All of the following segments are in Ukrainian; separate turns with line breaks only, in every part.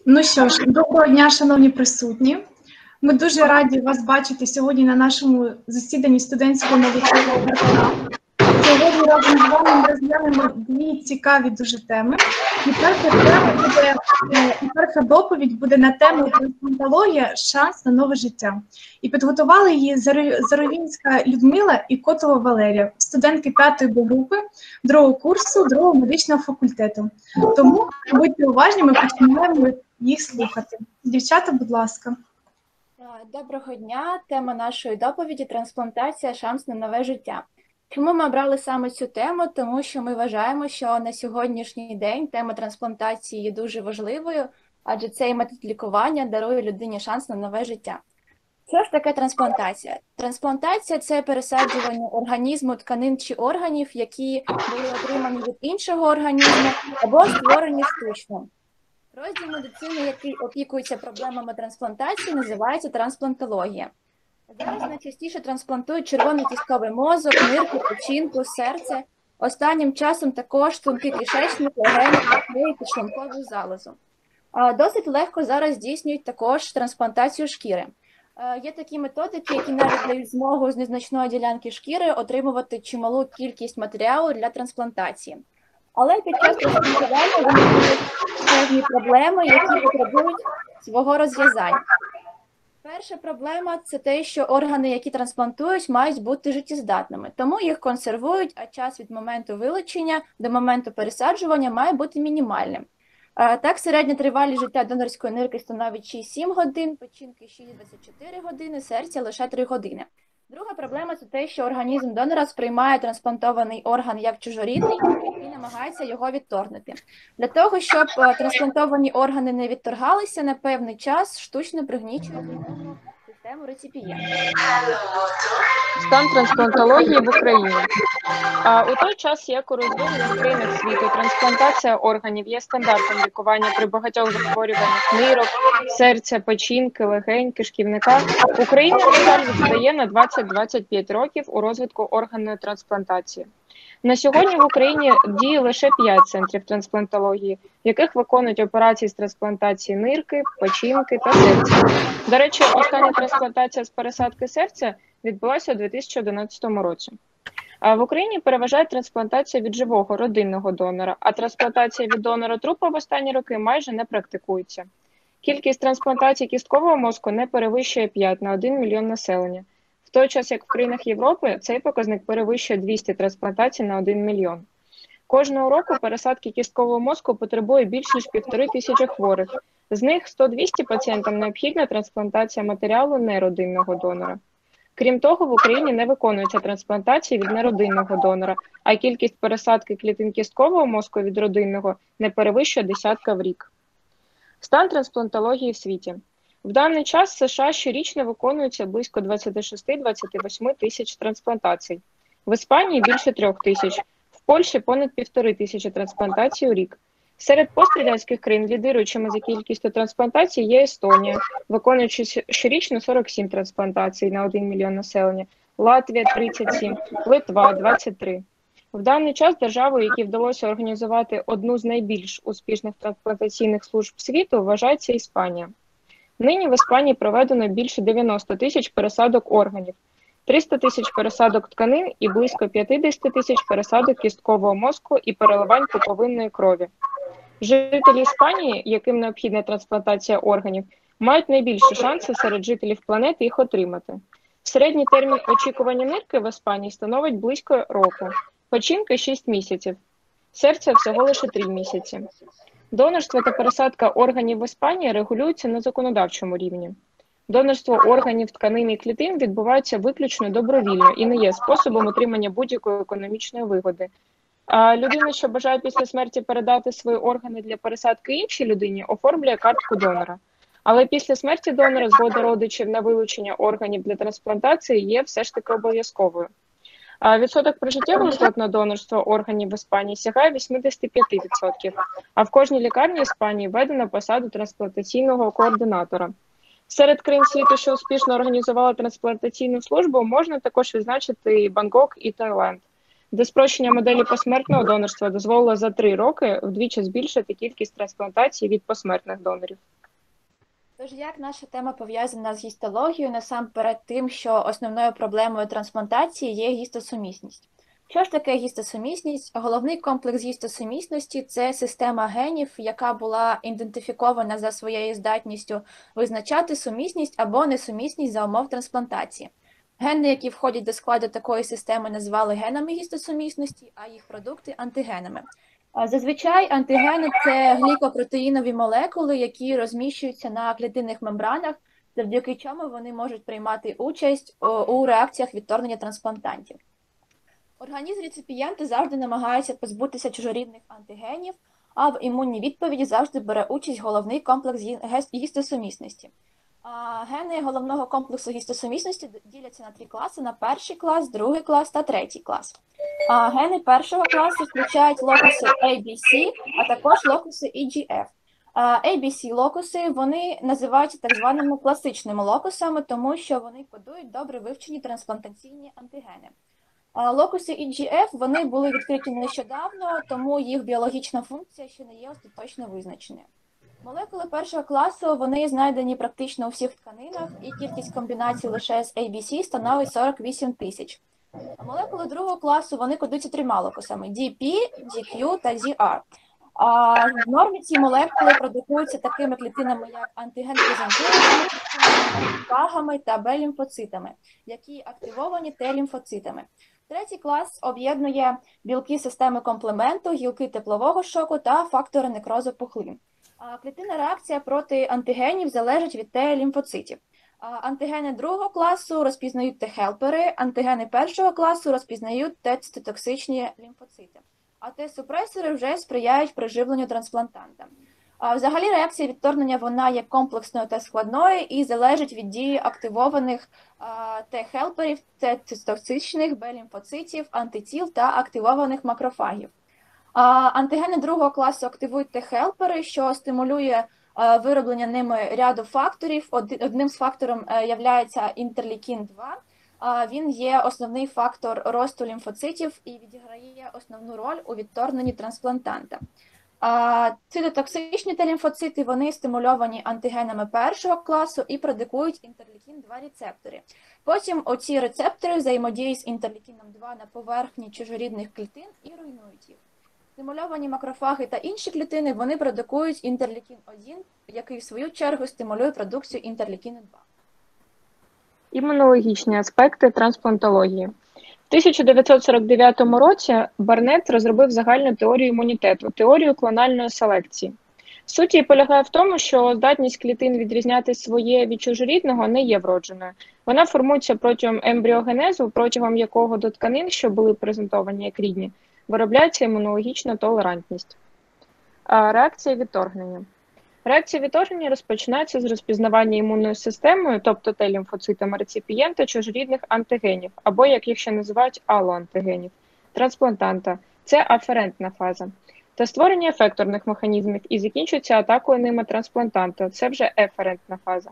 Ну що ж, доброго дня, шановні присутні. Ми дуже раді вас бачити сьогодні на нашому засіданні студентського наукового кварталу. Сьогодні разом з вами ми розглянемо дві цікаві дуже теми. І перша доповідь буде на тему трансплантологія «Шанс на нове життя». І підготували її Заровінська Людмила і Котова Валерія, студентки 5-ї Б-групи, 2-го курсу, 2-го медичного факультету. Тому будьте уважні, ми починаємо їх слухати. Дівчата, будь ласка.
Доброго дня. Тема нашої доповіді – трансплантація, шанс на нове життя. Чому ми обрали саме цю тему? Тому що ми вважаємо, що на сьогоднішній день тема трансплантації є дуже важливою, адже цей метод лікування дарує людині шанс на нове життя. Що ж таке трансплантація? Трансплантація – це пересаджування організму, тканин чи органів, які були отримані від іншого організму або створені штучно. Розділ медицини, який опікується проблемами трансплантації, називається трансплантологія. Зараз найчастіше трансплантують червоний кістковий мозок, нирку, печінку, серце. Останнім часом також тонкий кишечник, легені, трахеї, підшлункову залозу. Досить легко зараз здійснюють також трансплантацію шкіри. Є такі методики, які навіть дають змогу з незначної ділянки шкіри отримувати чималу кількість матеріалу для трансплантації. Але під час трансплантування виникають певні проблеми, які потребують свого розв'язання. Перша проблема – це те, що органи, які трансплантують, мають бути життєздатними. Тому їх консервують, а час від моменту вилучення до моменту пересаджування має бути мінімальним. Так, середня тривалість життя донорської нирки становить 6-7 годин, печінки 6-24 години, серця лише 3 години. Друга проблема – це те, що організм донора сприймає трансплантований орган як чужорідний і намагається його відторгнути. Для того, щоб трансплантовані органи не відторгалися, на певний час штучно пригнічують імунну систему реципієнта.
Стан трансплантології в Україні. У той час, як у розвинених країнах світу, трансплантація органів є стандартом лікування при багатьох захворюваннях нирок, серця, печінки, легень, кишківника, Україна, на жаль, відстає на 20-25 років у розвитку органної трансплантації. На сьогодні в Україні діє лише 5 центрів трансплантології, в яких виконують операції з трансплантації нирки, печінки та серця. До речі, остання трансплантація з пересадки серця відбулася у 2011 році. В Україні переважає трансплантація від живого родинного донора, а трансплантація від донора трупа в останні роки майже не практикується. Кількість трансплантацій кісткового мозку не перевищує 5 на 1 мільйон населення. В той час, як в країнах Європи, цей показник перевищує 200 трансплантацій на 1 мільйон. Кожного року пересадки кісткового мозку потребує більш ніж 1500 хворих. З них 100-200 пацієнтам необхідна трансплантація матеріалу неродинного донора. Крім того, в Україні не виконується трансплантації від неродинного донора, а кількість пересадки клітин кісткового мозку від родинного не перевищує десятка в рік. Стан трансплантології в світі. В даний час в США щорічно виконується близько 26-28 тисяч трансплантацій. В Іспанії більше 3 тисяч, в Польщі понад 1500 трансплантацій у рік. Серед пострадянських країн лідируючими за кількістю трансплантацій є Естонія, виконуючи щорічно 47 трансплантацій на 1 мільйон населення, Латвія – 37, Литва – 23. В даний час державою, якій вдалося організувати одну з найбільш успішних трансплантаційних служб світу, вважається Іспанія. Нині в Іспанії проведено більше 90 тисяч пересадок органів, 300 тисяч пересадок тканин і близько 50 тисяч пересадок кісткового мозку і переливань пуповинної крові. Жителі Іспанії, яким необхідна трансплантація органів, мають найбільші шанси серед жителів планети їх отримати. Середній термін очікування нирки в Іспанії становить близько року, печінки – 6 місяців, серця – всього лише 3 місяці. Донорство та пересадка органів в Іспанії регулюються на законодавчому рівні. Донорство органів, тканин і клітин відбувається виключно добровільно і не є способом отримання будь-якої економічної вигоди. А людина, що бажає після смерті передати свої органи для пересадки іншій людині, оформлює картку донора. Але після смерті донора згода родичів на вилучення органів для трансплантації є все ж таки обов'язковою. Відсоток прижиттєвого згод на донорство органів в Іспанії сягає 85%, а в кожній лікарні Іспанії введено посаду трансплантаційного координатора. Серед країн світу, що успішно організували трансплантаційну службу, можна також відзначити Бангкок і Таїланд, де спрощення моделі посмертного донорства дозволило за 3 роки вдвічі збільшити кількість трансплантацій від посмертних донорів.
Тож, як наша тема пов'язана з гістологією, насамперед тим, що основною проблемою трансплантації є гістосумісність. Що ж таке гістосумісність? Головний комплекс гістосумісності – це система генів, яка була ідентифікована за своєю здатністю визначати сумісність або несумісність за умов трансплантації. Гени, які входять до складу такої системи, називали генами гістосумісності, а їх продукти – антигенами. Зазвичай антигени – це глікопротеїнові молекули, які розміщуються на клітинних мембранах, завдяки чому вони можуть приймати участь у реакціях відторгнення трансплантантів. Організм реципієнта завжди намагається позбутися чужорідних антигенів, а в імунній відповіді завжди бере участь головний комплекс гістосумісності. Гени головного комплексу гістосумісності діляться на 3 класи – на перший клас, другий клас та третій клас. Гени першого класу включають локуси ABC, а також локуси EGF. ABC-локуси вони називаються так званими класичними локусами, тому що вони кодують добре вивчені трансплантаційні антигени. Локуси EGF вони були відкриті нещодавно, тому їх біологічна функція ще не є остаточно визначеною. Молекули першого класу вони знайдені практично у всіх тканинах, і кількість комбінацій лише з ABC становить 48 тисяч. Молекули другого класу вони кодуються 3 локусами – DP, DQ та ZR. В нормі ці молекули продукуються такими клітинами, як антиген-презентуючими клітинами, фагами та Б-лімфоцитами, які активовані Т-лімфоцитами. Третій клас об'єднує білки системи комплементу, гілки теплового шоку та фактори некрозу пухлин. Клітинна реакція проти антигенів залежить від Т-лімфоцитів. Антигени другого класу розпізнають Т-хелпери, антигени першого класу розпізнають Т-цитотоксичні лімфоцити, а Т-супресори вже сприяють приживленню трансплантанта. Взагалі реакція відторгнення вона є комплексною та складною і залежить від дії активованих Т-хелперів, Т-цитотоксичних, Б-лімфоцитів, антитіл та активованих макрофагів. Антигени другого класу активують Т-хелпери, що стимулює вироблення ними ряду факторів. Одним з факторів є інтерлейкін-2. Він є основний фактор росту лімфоцитів і відіграє основну роль у відторгненні трансплантанта. Цитотоксичні Т-лімфоцити вони стимульовані антигенами першого класу і продукують інтерлейкін-2 рецептори. Потім оці рецептори взаємодіють з інтерлейкіном-2 на поверхні чужорідних клітин і руйнують їх. Стимульовані макрофаги та інші клітини вони продукують інтерлейкін-1, який в свою чергу стимулює продукцію інтерлейкіну-2.
Імунологічні аспекти трансплантології. В 1949 році Барнетт розробив загальну теорію імунітету, теорію клональної селекції. Суть її полягає в тому, що здатність клітин відрізняти своє від чужорідного не є вродженою. Вона формується протягом ембріогенезу, протягом якого до тканин, що були презентовані як рідні, виробляється імунологічна толерантність. Реакція відторгнення. Реакція відторгнення розпочинається з розпізнавання імунною системою, тобто Т-лімфоцитами реципієнта чужорідних антигенів, або, як їх ще називають, алоантигенів, трансплантанта. Це аферентна фаза. Та створення ефекторних механізмів і закінчується атакою ними трансплантанта. Це вже еферентна фаза.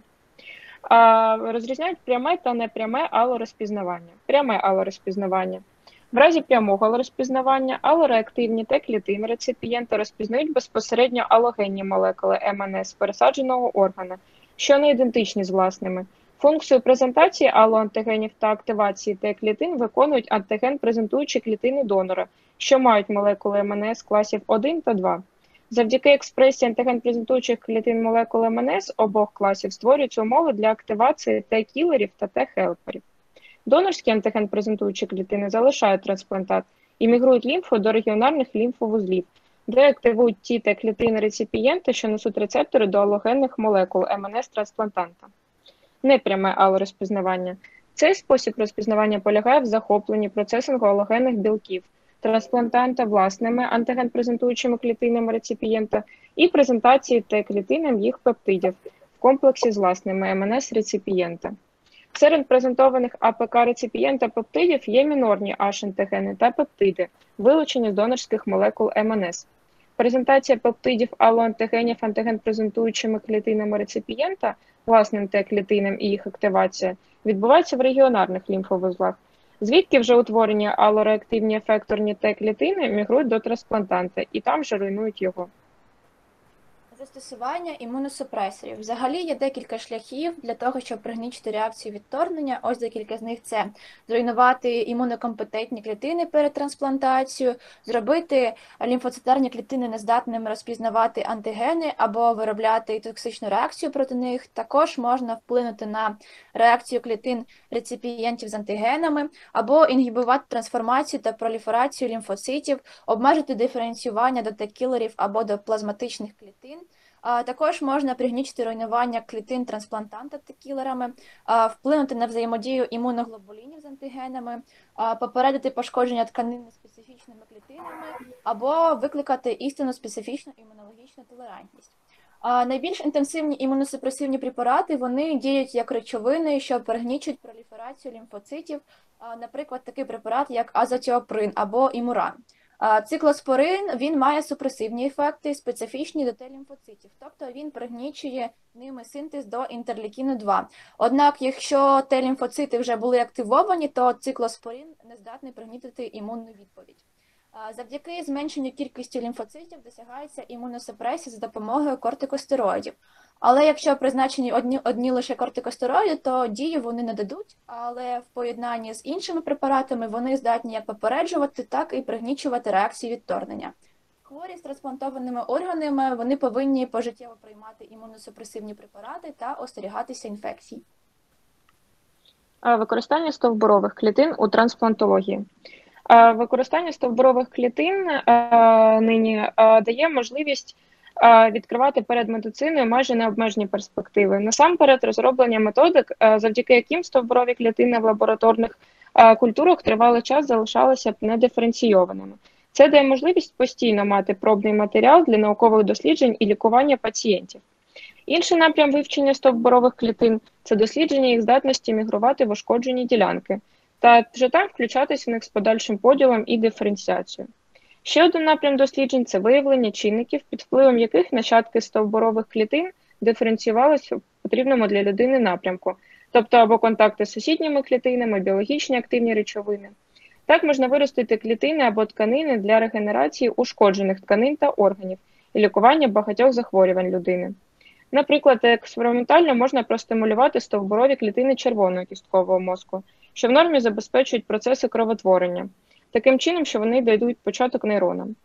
Розрізняють пряме та непряме алорозпізнавання. Пряме алорозпізнавання. В разі прямого алорозпізнавання алореактивні Т-клітини реципієнта розпізнають безпосередньо алогенні молекули МНС пересадженого органа, що не ідентичні з власними. Функцію презентації алоантигенів та активації Т-клітин виконують антиген-презентуючі клітини донора, що мають молекули МНС класів 1 та 2. Завдяки експресії антиген-презентуючих клітин молекул МНС обох класів створюються умови для активації Т-кілерів та Т-хелперів. Донорські антиген-презентуючі клітини залишають трансплантат і мігрують лімфою до регіональних лімфовузлів, де активують ті Т-клітини реципієнта, що несуть рецептори до алогенних молекул МНС-трансплантанта. Непряме алорозпізнавання. Цей спосіб розпізнавання полягає в захопленні процесингу алогенних білків трансплантанта власними антиген-презентуючими клітинами реципієнта і презентації Т-клітинам їх пептидів в комплексі з власними МНС-реципієнта. Серед презентованих АПК-реципієнта пептидів є мінорні H-антигени та пептиди, вилучені з донорських молекул МНС. Презентація пептидів алоантигенів антиген-презентуючими клітинами реципієнта, власним Т-клітинам і їх активація, відбувається в регіонарних лімфовузлах, звідки вже утворені алореактивні ефекторні Т-клітини мігрують до трансплантанта і там же руйнують його.
Застосування імуносупресорів. Взагалі є декілька шляхів для того, щоб пригнічити реакцію відторгнення. Ось декілька з них – це зруйнувати імунокомпетентні клітини перед трансплантацією, зробити лімфоцитарні клітини нездатними розпізнавати антигени або виробляти токсичну реакцію проти них. Також можна вплинути на реакцію клітин реципієнтів з антигенами або інгібувати трансформацію та проліферацію лімфоцитів, обмежити диференціювання до Т-кілерів або до плазматичних клітин. Також можна пригнічити руйнування клітин трансплантанта Т-кілерами, вплинути на взаємодію імуноглобулінів з антигенами, попередити пошкодження тканин специфічними клітинами або викликати істинно специфічну імунологічну толерантність. Найбільш інтенсивні імуносупресивні препарати, вони діють як речовини, що пригнічують проліферацію лімфоцитів, наприклад, такий препарат, як азотіоприн або імуран. Циклоспорин, він має супресивні ефекти, специфічні до Т-лімфоцитів, тобто він пригнічує ними синтез до інтерлейкіну-2. Однак, якщо Т-лімфоцити вже були активовані, то циклоспорин не здатний пригнітити імунну відповідь. Завдяки зменшенню кількості лімфоцитів досягається імуносупресія за допомогою кортикостероїдів. Але якщо призначені одні лише кортикостероїди, то дію вони не дадуть, але в поєднанні з іншими препаратами вони здатні як попереджувати, так і пригнічувати реакції відторгнення. Хворі з трансплантованими органами, вони повинні пожиттєво приймати імуносупресивні препарати та остерігатися інфекцій.
Використання стовбурових клітин у трансплантології. Використання стовбурових клітин нині дає можливість відкривати перед медициною майже необмежені перспективи. Насамперед, розроблення методик, завдяки яким стовбурові клітини в лабораторних культурах тривалий час залишалися б недиференційованими. Це дає можливість постійно мати пробний матеріал для наукових досліджень і лікування пацієнтів. Інший напрям вивчення стовбурових клітин – це дослідження їх здатності мігрувати в ушкоджені ділянки, та вже там включатися в них з подальшим поділом і диференціацією. Ще один напрям досліджень – це виявлення чинників, під впливом яких нащадки стовбурових клітин диференціювалися в потрібному для людини напрямку, тобто або контакти з сусідніми клітинами, біологічні активні речовини. Так можна виростити клітини або тканини для регенерації ушкоджених тканин та органів і лікування багатьох захворювань людини. Наприклад, експериментально можна простимулювати стовбурові клітини червоного кісткового мозку, що в нормі забезпечують процеси кровотворення, таким чином, що вони дадуть початок нейронам.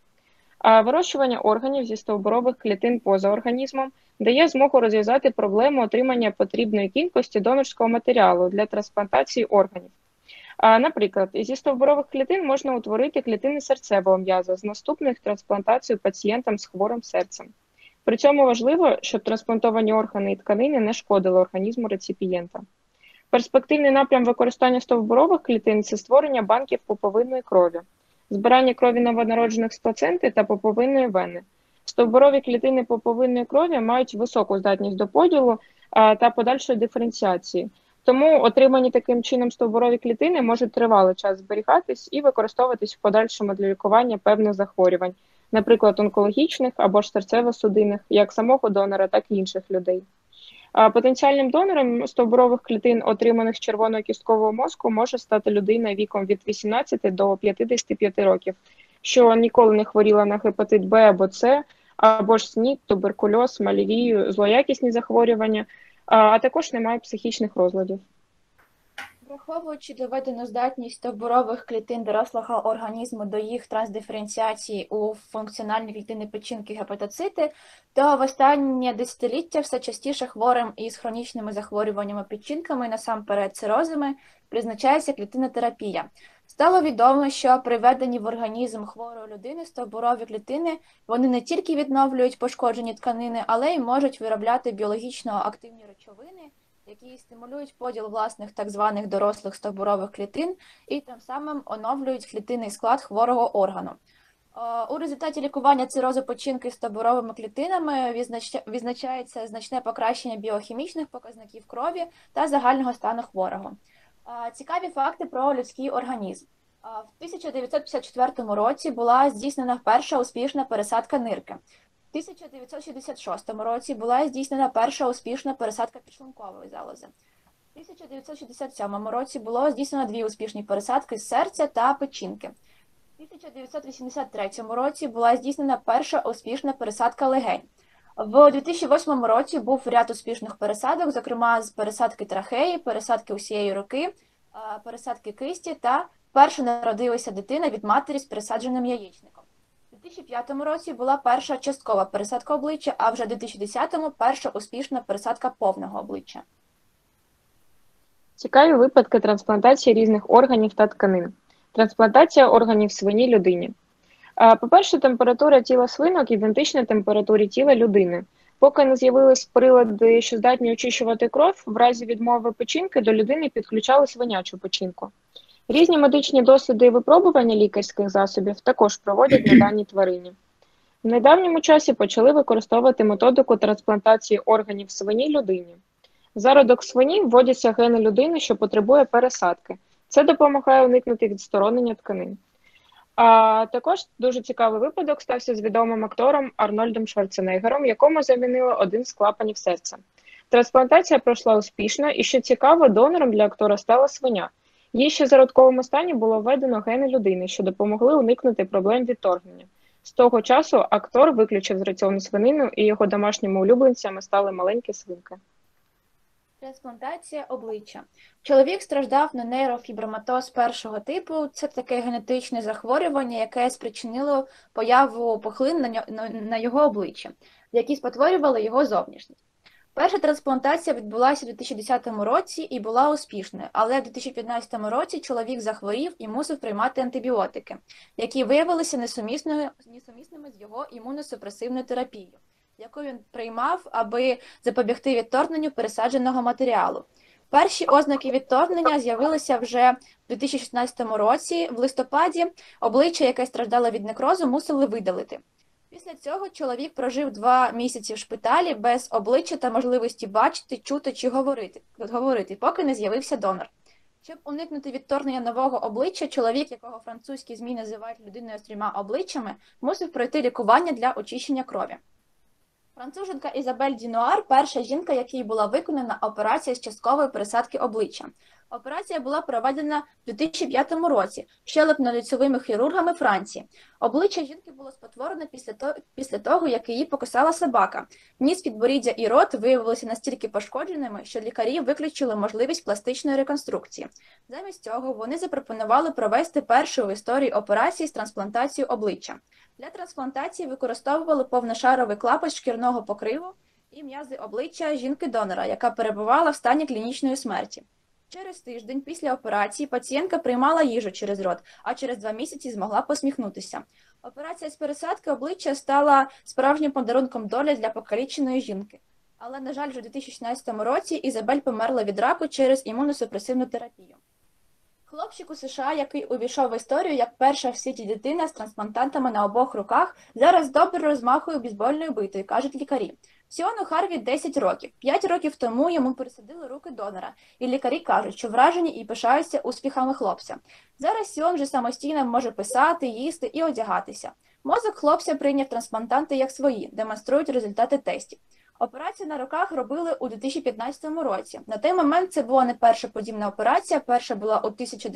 А вирощування органів зі стовбурових клітин поза організмом дає змогу розв'язати проблему отримання потрібної кількості донорського матеріалу для трансплантації органів. Наприклад, зі стовбурових клітин можна утворити клітини серцевого м'яза з наступною трансплантацією пацієнтам з хворим серцем. При цьому важливо, щоб трансплантовані органи і тканини не шкодили організму реципієнта. Перспективний напрям використання стовбурових клітин – це створення банків пуповинної крові, збирання крові новонароджених з плаценти та пуповинної вени. Стовбурові клітини пуповинної крові мають високу здатність до поділу та подальшої диференціації. Тому отримані таким чином стовбурові клітини можуть тривалий час зберігатись і використовуватись в подальшому для лікування певних захворювань, наприклад, онкологічних або ж серцево-судинних, як самого донора, так і інших людей. Потенціальним донором стовбурових клітин, отриманих з червоного кісткового мозку, може стати людина віком від 18 до 55 років, що ніколи не хворіла на гепатит Б або С, або ж СНІД, туберкульоз, малярію, злоякісні захворювання, а також не має психічних розладів.
Враховуючи доведену здатність стовбурових клітин дорослого організму до їх трансдиференціації у функціональні клітини печінки гепатоцити, то в останнє десятиліття все частіше хворим із хронічними захворюваннями печінками, насамперед цирозами, призначається клітинотерапія. Стало відомо, що при введенні в організм хворої людини стовбурові клітини, вони не тільки відновлюють пошкоджені тканини, але й можуть виробляти біологічно активні речовини, які стимулюють поділ власних так званих дорослих стовбурових клітин і тим самим оновлюють клітинний склад хворого органу. У результаті лікування цирозу печінки стовбуровими клітинами відзначається значне покращення біохімічних показників крові та загального стану хворого. Цікаві факти про людський організм. В 1954 році була здійснена перша успішна пересадка нирки. В 1966 році була здійснена перша успішна пересадка підшлункової залози. В 1967 році було здійснено 2 успішні пересадки з серця та печінки. В 1983 році була здійснена перша успішна пересадка легень. В 2008 році був ряд успішних пересадок, зокрема з пересадки трахеї, пересадки усієї руки, пересадки кисті та перша народилася дитина від матері з пересадженим яєчником. У 2005 році була перша часткова пересадка обличчя, а вже у 2010-му перша успішна пересадка повного обличчя.
Цікаві випадки трансплантації різних органів та тканин. Трансплантація органів свині людині. По-перше, температура тіла свинок ідентична температурі тіла людини. Поки не з'явились прилади, що здатні очищувати кров, в разі відмови печінки до людини підключали свинячу печінку. Різні медичні досліди і випробування лікарських засобів також проводять на даній тварині. В недавньому часі почали використовувати методику трансплантації органів свині людині. В зародок свині вводяться гени людини, що потребує пересадки. Це допомагає уникнути відсторонення тканин. А також дуже цікавий випадок стався з відомим актором Арнольдом Шварценеггером, якому замінили один з клапанів серця. Трансплантація пройшла успішно, і, що цікаво, донором для актора стала свиня. Їй ще в зародковому стані було введено гени людини, що допомогли уникнути проблем відторгнення. З того часу актор виключив з раціону свинину, і його домашніми улюбленцями стали маленькі свинки.
Трансплантація обличчя. Чоловік страждав на нейрофіброматоз першого типу. Це таке генетичне захворювання, яке спричинило появу пухлин на його обличчя, які спотворювали його зовнішність. Перша трансплантація відбулася у 2010 році і була успішною, але в 2015 році чоловік захворів і мусив приймати антибіотики, які виявилися несумісними з його імуносупресивною терапією, яку він приймав, аби запобігти відторгненню пересадженого матеріалу. Перші ознаки відторгнення з'явилися вже в 2016 році. В листопаді обличчя, яке страждало від некрозу, мусили видалити. Після цього чоловік прожив 2 місяці в шпиталі без обличчя та можливості бачити, чути чи говорити, поки не з'явився донор. Щоб уникнути відторгнення нового обличчя, чоловік, якого французькі ЗМІ називають людиною з 3 обличчями, мусив пройти лікування для очищення крові. Француженка Ізабель Дінуар – перша жінка, якій була виконана операція з часткової пересадки обличчя. Операція була проведена в 2005 році щелепно-лицьовими хірургами Франції. Обличчя жінки було спотворене після того, як її покусала собака. Ніс, підборіддя і рот виявилися настільки пошкодженими, що лікарі виключили можливість пластичної реконструкції. Замість цього вони запропонували провести першу в історії операції з трансплантацією обличчя. Для трансплантації використовували повношаровий клапоть шкірного покриву і м'язи обличчя жінки-донора, яка перебувала в стані клінічної смерті. Через тиждень після операції пацієнтка приймала їжу через рот, а через 2 місяці змогла посміхнутися. Операція з пересадки обличчя стала справжнім подарунком долі для покаліченої жінки. Але, на жаль, вже у 2016 році Ізабель померла від раку через імуносупресивну терапію. Хлопчик у США, який увійшов в історію як перша в світі дитина з трансплантантами на обох руках, зараз добре розмахує бейсбольною битою, кажуть лікарі. Сіону Харві 10 років. 5 років тому йому пересадили руки донора, і лікарі кажуть, що вражені і пишаються успіхами хлопця. Зараз Сіон вже самостійно може писати, їсти і одягатися. Мозок хлопця прийняв трансплантанти як свої, демонструють результати тестів. Операцію на руках робили у 2015 році. На той момент це була не перша подібна операція, перша була у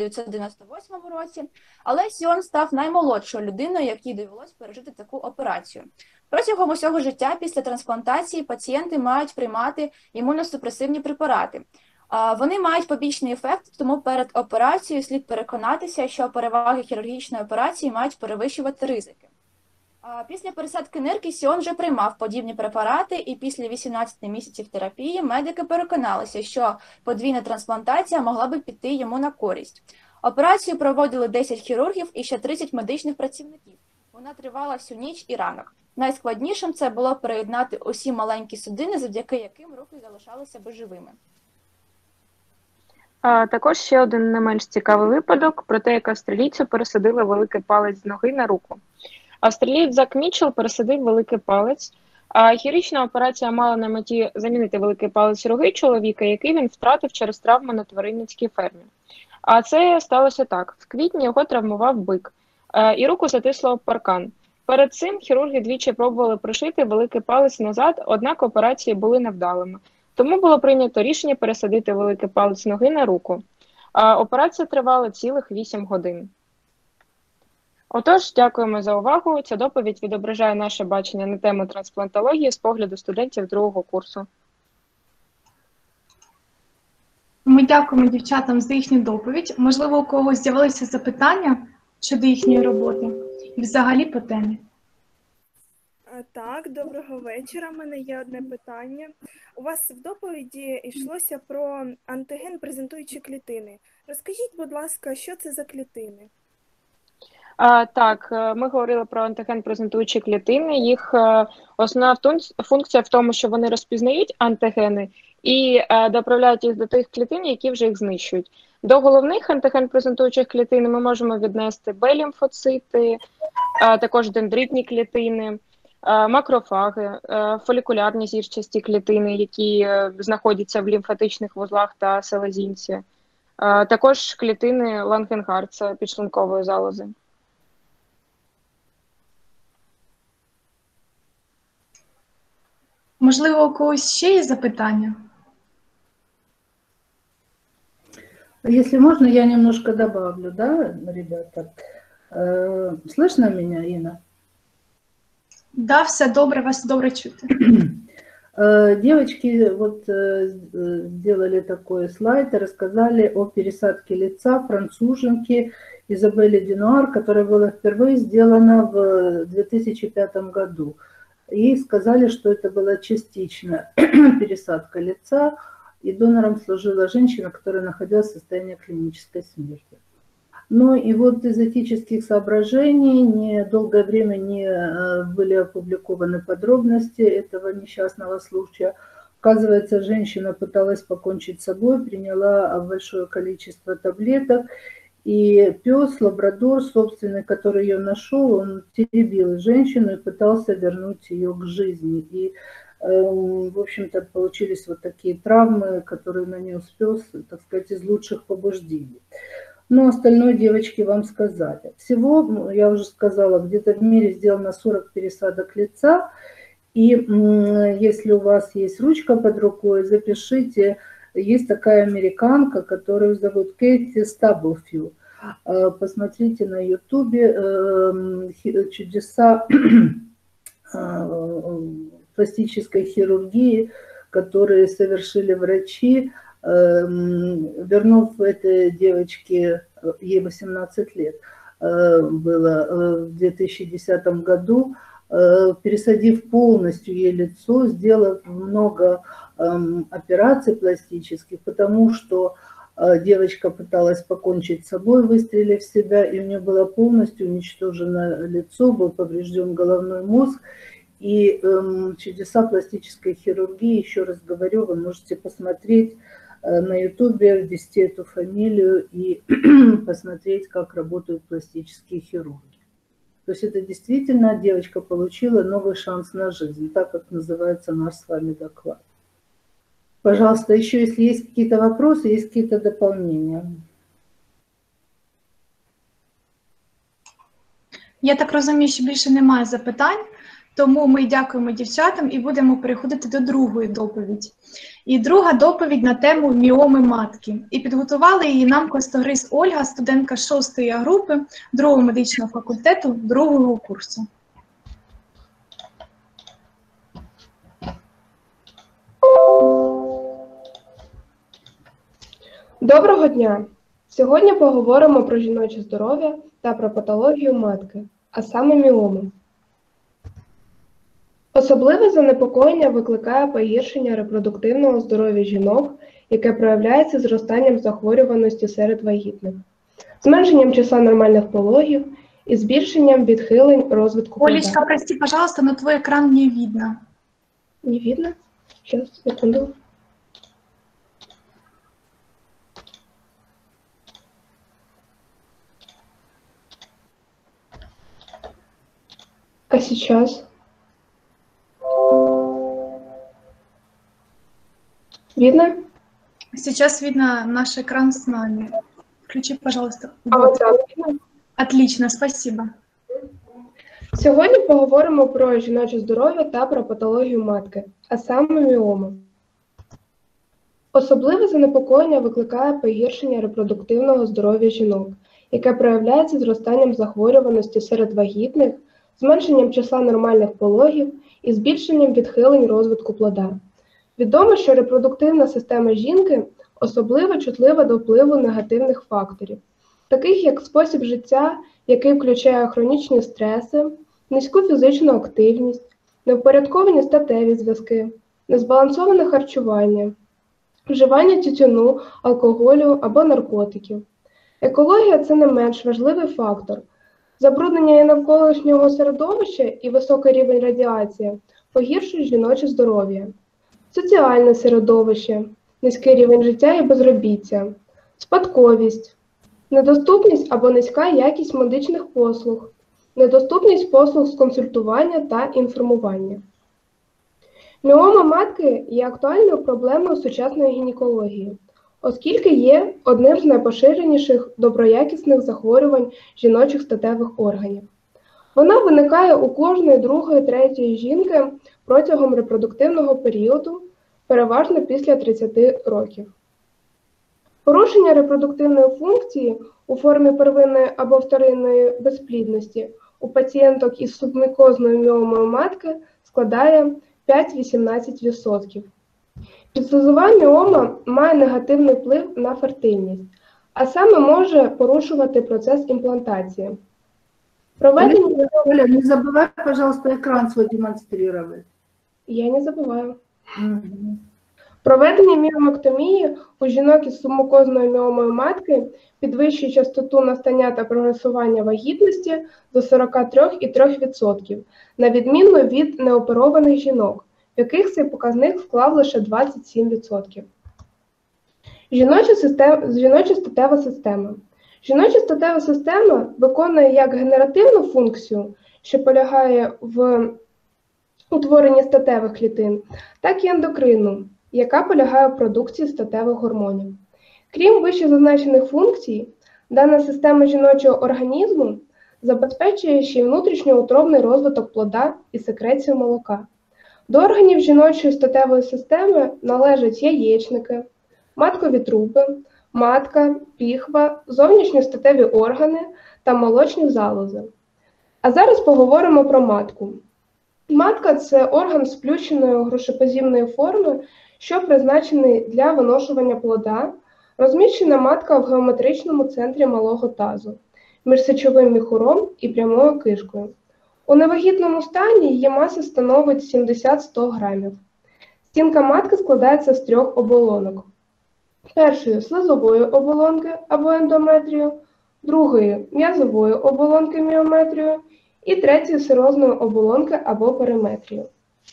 1998 році, але Сіон став наймолодшою людиною, якій довелось пережити таку операцію. Протягом усього життя після трансплантації пацієнти мають приймати імуносупресивні препарати. Вони мають побічний ефект, тому перед операцією слід переконатися, що переваги хірургічної операції мають перевищувати ризики. Після пересадки нирки Сіон вже приймав подібні препарати, і після 18 місяців терапії медики переконалися, що подвійна трансплантація могла би піти йому на користь. Операцію проводили 10 хірургів і ще 30 медичних працівників. Вона тривала всю ніч і ранок. Найскладнішим це було переєднати усі маленькі судини, завдяки яким руки залишалися би живими.
Також ще один не менш цікавий випадок про те, як австралійцю пересадили великий палець з ноги на руку. Австралієць Зак Мітчелл пересадив великий палець, а хірургічна операція мала на меті замінити великий палець руки чоловіка, який він втратив через травму на тваринницькій фермі. А це сталося так. В квітні його травмував бик, і руку затисло об паркан. Перед цим хірурги двічі пробували пришити великий палець назад, однак операції були невдалими. Тому було прийнято рішення пересадити великий палець ноги на руку. Операція тривала цілих 8 годин. Отож, дякуємо за увагу. Ця доповідь відображає наше бачення на тему трансплантології з погляду студентів другого курсу.
Ми дякуємо дівчатам за їхню доповідь. Можливо, у когось з'явилися запитання щодо їхньої роботи і взагалі по темі.
Так, доброго вечора. У мене є одне питання. У вас в доповіді йшлося про антиген-презентуючі клітини. Розкажіть, будь ласка, що це за клітини?
Так, ми говорили про антиген-презентуючі клітини. Їх основна функція в тому, що вони розпізнають антигени і доправляють їх до тих клітин, які вже їх знищують. До головних антиген-презентуючих клітин ми можемо віднести Б-лімфоцити, також дендритні клітини, макрофаги, фолікулярні зірчасті клітини, які знаходяться в лімфатичних вузлах та селезінці, також клітини Лангенгарца підшлункової залози.
Можливо, у когось ще є запитання?
Если можно, я немножко добавлю, да, ребята? Слышно меня, Инна?
Да, все добре, вас добре чути.
Девочки вот сделали такой слайд и рассказали о пересадке лица француженки Изабелли Динуар, которая была впервые сделана в 2005 году. И сказали, что это была частичная пересадка лица, и донором служила женщина, которая находилась в состоянии клинической смерти. Ну и вот из этических соображений долгое время не были опубликованы подробности этого несчастного случая. Оказывается, женщина пыталась покончить с собой, приняла большое количество таблеток, и пес, лабрадор, собственный, который ее нашел, он теребил женщину и пытался вернуть ее к жизни. И, в общем-то, получились вот такие травмы, которые нанес пес, так сказать, из лучших побуждений. Но остальное девочки вам сказали. Всего, я уже сказала, где-то в мире сделано 40 пересадок лица. И если у вас есть ручка под рукой, запишите. Есть такая американка, которую зовут Кэти Стаблфилд. Посмотрите на ютубе чудеса пластической хирургии, которые совершили врачи, вернув этой девочке, ей 18 лет было в 2010 году, пересадив полностью ей лицо, сделав много операций пластических, потому что девочка пыталась покончить с собой, выстрелив в себя, и у нее было полностью уничтожено лицо, был поврежден головной мозг. И чудеса пластической хирургии, еще раз говорю, вы можете посмотреть на ютубе, ввести эту фамилию и посмотреть, как работают пластические хирурги. То есть это действительно девочка получила новый шанс на жизнь, так как называется наш с вами доклад. Пожалуйста, еще если есть какие-то вопросы, есть какие-то дополнения.
Я так розумію, що більше немає запитань, тому ми дякуємо дівчатам і будемо переходити до другої доповіді. І друга доповідь на тему міоми матки. І підготували її нам Костогриз Ольга, студентка 6-ї групи 2-го медичного факультету 2-го курсу.
Доброго дня! Сьогодні поговоримо про жіноче здоров'я та про патологію матки, а саме міому. Особливе занепокоєння викликає погіршення репродуктивного здоров'я жінок, яке проявляється зростанням захворюваності серед вагітних, зменшенням числа нормальних пологів і збільшенням відхилень розвитку
Олечка, прости, пожалуйста, но твой экран не видно.
Не видно? Сейчас, секунду. А сейчас? Видно?
Сейчас видно наш экран с нами. Включи, пожалуйста.
А вот так видно?
Отлично, спасибо.
Сьогодні поговоримо про жіноче здоров'я та про патологію матки, а саме міому. Особливе занепокоєння викликає погіршення репродуктивного здоров'я жінок, яке проявляється зростанням захворюваності серед вагітних, зменшенням числа нормальних пологів і збільшенням відхилень розвитку плода. Відомо, що репродуктивна система жінки особливо чутлива до впливу негативних факторів, таких як спосіб життя, який включає хронічні стреси, низьку фізичну активність, невпорядковані статеві зв'язки, незбалансоване харчування, вживання тютюну, алкоголю або наркотиків. Екологія – це не менш важливий фактор. Забруднення навколишнього середовища і високий рівень радіації погіршують жіноче здоров'я. Соціальне середовище, низький рівень життя і безробіття, спадковість, недоступність або низька якість медичних послуг, недоступність послуг з консультування та інформування. Міома матки є актуальною проблемою сучасної гінекології, оскільки є одним з найпоширеніших доброякісних захворювань жіночих статевих органів. Вона виникає у кожної другої, третьої жінки протягом репродуктивного періоду, переважно після 30 років. Порушення репродуктивної функції у формі первинної або вторинної безплідності у пацієнток із субмюкозною міомою матки складає 5-18%. Підслизова міома має негативний вплив на фертильність, а саме може порушувати процес імплантації. Проведення...
Оля, не забывай, пожалуйста, экран свой демонстрировать.
Я не забуваю.
Мгм.
Проведення міомектомії у жінок із субмюкозною міомою матки підвищує частоту настання та прогресування вагітності до 43,3%, на відміну від неоперованих жінок, в яких цей показник склав лише 27%. Жіноча статева система. Жіноча статева система виконує як генеративну функцію, що полягає в утворенні статевих клітин, так і ендокринну, яка полягає в продукції статевих гормонів. Крім вищезазначених функцій, дана система жіночого організму забезпечує ще й внутрішньоутробний розвиток плода і секрецію молока. До органів жіночої статевої системи належать яєчники, маткові труби, матка, піхва, зовнішні статеві органи та молочні залози. А зараз поговоримо про матку. Матка – це орган сплющеної грушеподібної форми, що призначений для виношування плода. Розміщена матка в геометричному центрі малого тазу, між сечовим міхуром і прямою кишкою. У невагітному стані її маса становить 70-100 грамів. Стінка матки складається з 3 оболонок. Першої – слизової оболонки або ендометрію, другої – м'язової оболонки міометрію і третьої – серозної оболонки або периметрію.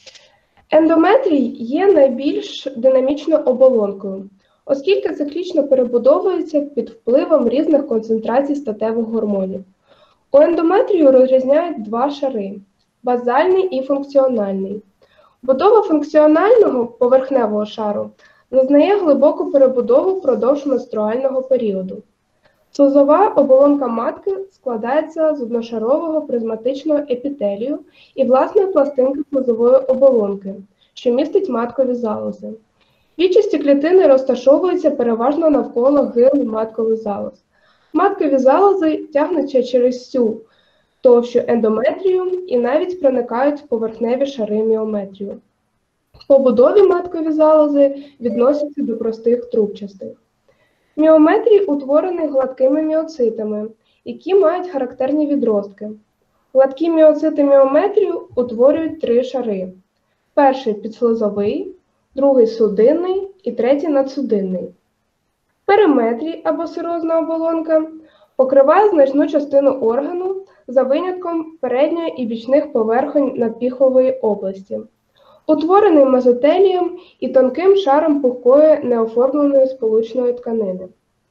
Ендометрій є найбільш динамічною оболонкою, оскільки циклічно перебудовується під впливом різних концентрацій статевих гормонів. У ендометрію розрізняють 2 шари – базальний і функціональний. Будова функціонального поверхневого шару зазнає глибоку перебудову впродовж менструального періоду. Слизова оболонка матки складається з одношарового призматичного епітелію і власної пластинки слизової оболонки, що містить маткові залози. Вічасті клітини розташовуються переважно навколо гиру маткових залоз. Маткові залози тягнуться через всю товщу ендометрію і навіть проникають в поверхневі шари міометрію. По будові маткові залози відносяться до простих трубчастих. Міометрій утворений гладкими міоцитами, які мають характерні відростки. Гладкі міоцити міометрію утворюють 3 шари. Перший підслизовий, другий судинний і третій надсудинний. Периметрій або серозна оболонка покриває значну частину органу за винятком передньої і бічних поверхонь надпіхової області. Утворений мезотелієм і тонким шаром пухкої неоформленої сполучної тканини.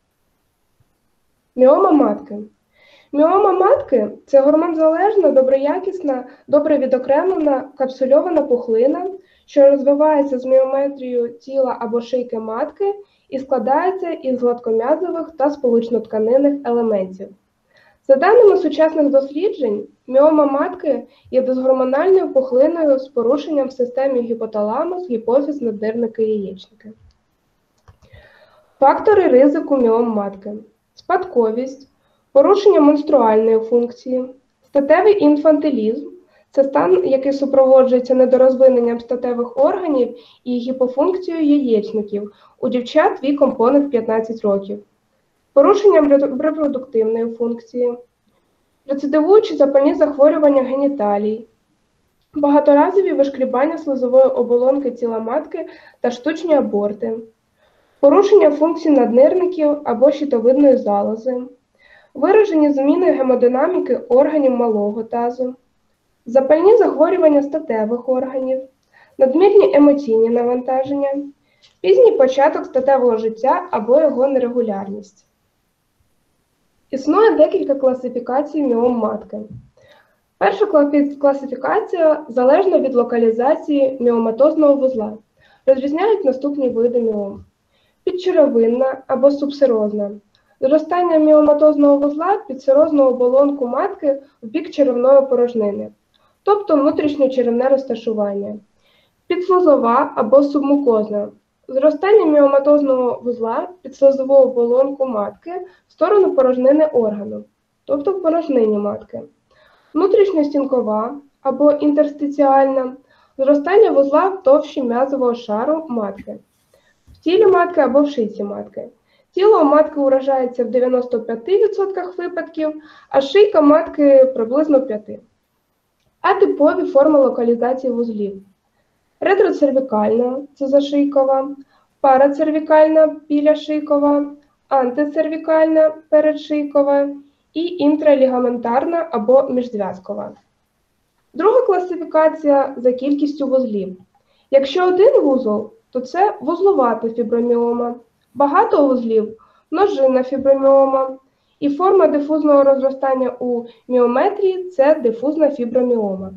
Міома матки. Міома матки – це гормонзалежна, доброякісна, добре відокремлена капсульована пухлина, що розвивається з міометрією тіла або шийки матки і складається із гладком'язових та сполучнотканинних елементів. За даними сучасних досліджень, міома матки є дисгормональною пухлиною з порушенням в системі гіпоталамус, гіпофіз, наднирники, яєчники. Фактори ризику міом матки. Спадковість, порушення менструальної функції, статевий інфантилізм – це стан, який супроводжується недорозвиненням статевих органів і гіпофункцією яєчників у дівчат віком понад 15 років, порушенням репродуктивної функції, рецидивуючі запальні захворювання геніталій, багаторазові вишкрібання слизової оболонки тіла матки та штучні аборти, порушення функцій наднирників або щитовидної залози, виражені зміни гемодинаміки органів малого тазу, запальні захворювання статевих органів, надмірні емоційні навантаження, пізній початок статевого життя або його нерегулярність. Існує декілька класифікацій міом матки. Перша класифікація залежна від локалізації міоматозного вузла. Розрізняють наступні види міом: підчеревинна або субсерозна. Зростання міоматозного вузла під серозну оболонку матки в бік черевної порожнини, тобто внутрішньочеревне розташування. Підслизова або субмукозна. Зростання міоматозного вузла під слизову оболонку матки в сторону порожнини органу, тобто в порожнині матки. Внутрішньостінкова або інтерстиціальна. Зростання вузла в товщі м'язового шару матки, в тілі матки або в шийці матки. Тіло у матки уражається в 95% випадків, а шийка матки приблизно 5%. Атипові форми локалізації вузлів: ретроцервікальна – це зашийкова, парацервікальна – біляшийкова, антицервікальна – передшийкова і інтралігаментарна або міжзв'язкова. Друга класифікація за кількістю вузлів. Якщо один вузол, то це вузловата фіброміома, багато вузлів – множинна фіброміома, і форма дифузного розростання у міометрії – це дифузна фіброміома.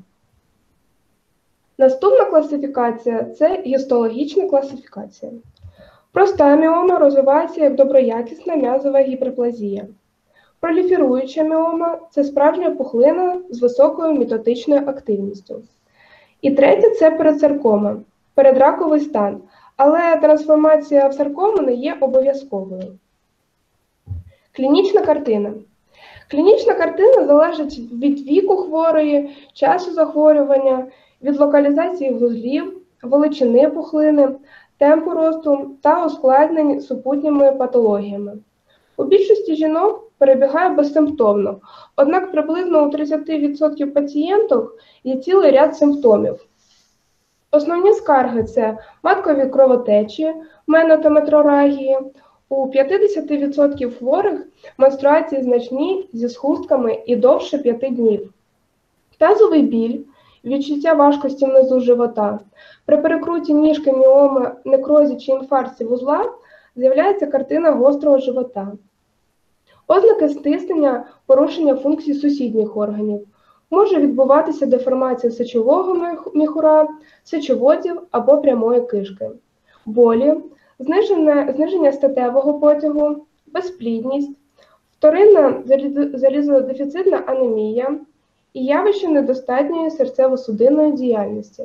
Наступна класифікація – це гістологічна класифікація. Проста міома розвивається як доброякісна м'язова гіперплазія. Проліферуюча міома – це справжня пухлина з високою мітотичною активністю. І третє – це передсаркома, передраковий стан, але трансформація в саркому не є обов'язковою. Клінічна картина. Клінічна картина залежить від віку хворої, часу захворювання, від локалізації вузлів, величини пухлини, темпу росту та ускладнень супутніми патологіями. У більшості жінок перебігає безсимптомно, однак приблизно у 30% пацієнток є цілий ряд симптомів. Основні скарги – це маткові кровотечі, менотометрорагії. У 50% хворих менструації значні зі схустками і довше 5 днів. Тазовий біль, відчуття важкості внизу живота. При перекруті ніжки, міоми, некрозі чи інфаркті вузла з'являється картина гострого живота. Ознаки стиснення, порушення функцій сусідніх органів. Може відбуватися деформація сечового міхура, сечоводів або прямої кишки. Болі, зниження статевого потягу, безплідність, вторинна залізодефіцитна анемія і явище недостатньої серцево-судинної діяльності.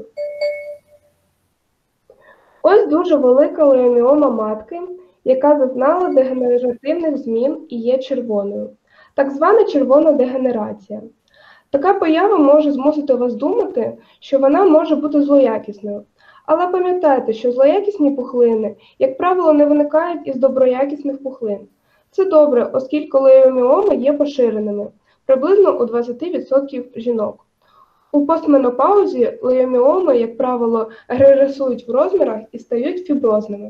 Ось дуже велика леоміома матки, яка зазнала дегенеративних змін і є червоною. Так звана червона дегенерація. Така поява може змусити вас думати, що вона може бути злоякісною. Але пам'ятайте, що злоякісні пухлини, як правило, не виникають із доброякісних пухлин. Це добре, оскільки леоміоми є поширеними, приблизно у 20% жінок. У постменопаузі леоміоми, як правило, регресують в розмірах і стають фіброзними.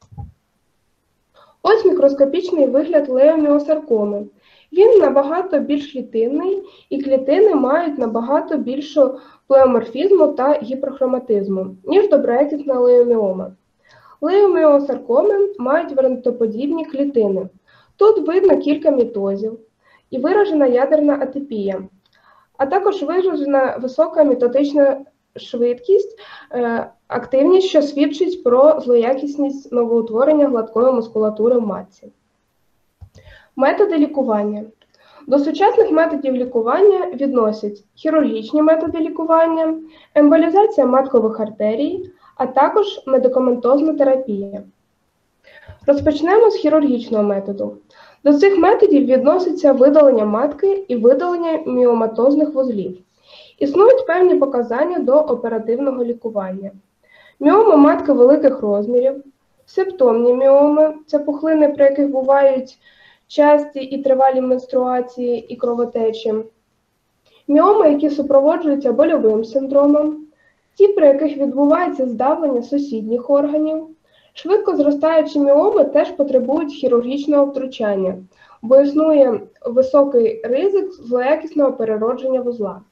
Ось мікроскопічний вигляд леоміосаркоми. Він набагато більш клітинний, і клітини мають набагато більшу плеоморфізму та гіперхроматизму, ніж доброякісна леоміома. Леоміосаркоми мають варентоподібні клітини. Тут видно кілька мітозів і виражена ядерна атипія, а також виражена висока мітотична швидкість, активність, що свідчить про злоякісність новоутворення гладкої мускулатури в матці. Методи лікування. До сучасних методів лікування відносять хірургічні методи лікування, емболізація маткових артерій, а також медикаментозна терапія. Розпочнемо з хірургічного методу. До цих методів відноситься видалення матки і видалення міоматозних вузлів. Існують певні показання до оперативного лікування. Міоми матки великих розмірів, симптомні міоми – це пухлини, при яких бувають часті і тривалі менструації і кровотечі. Міоми, які супроводжуються больовим синдромом, ті, при яких відбувається здавлення сусідніх органів. Швидко зростаючі міоми теж потребують хірургічного втручання, бо існує високий ризик злоякісного переродження вузла.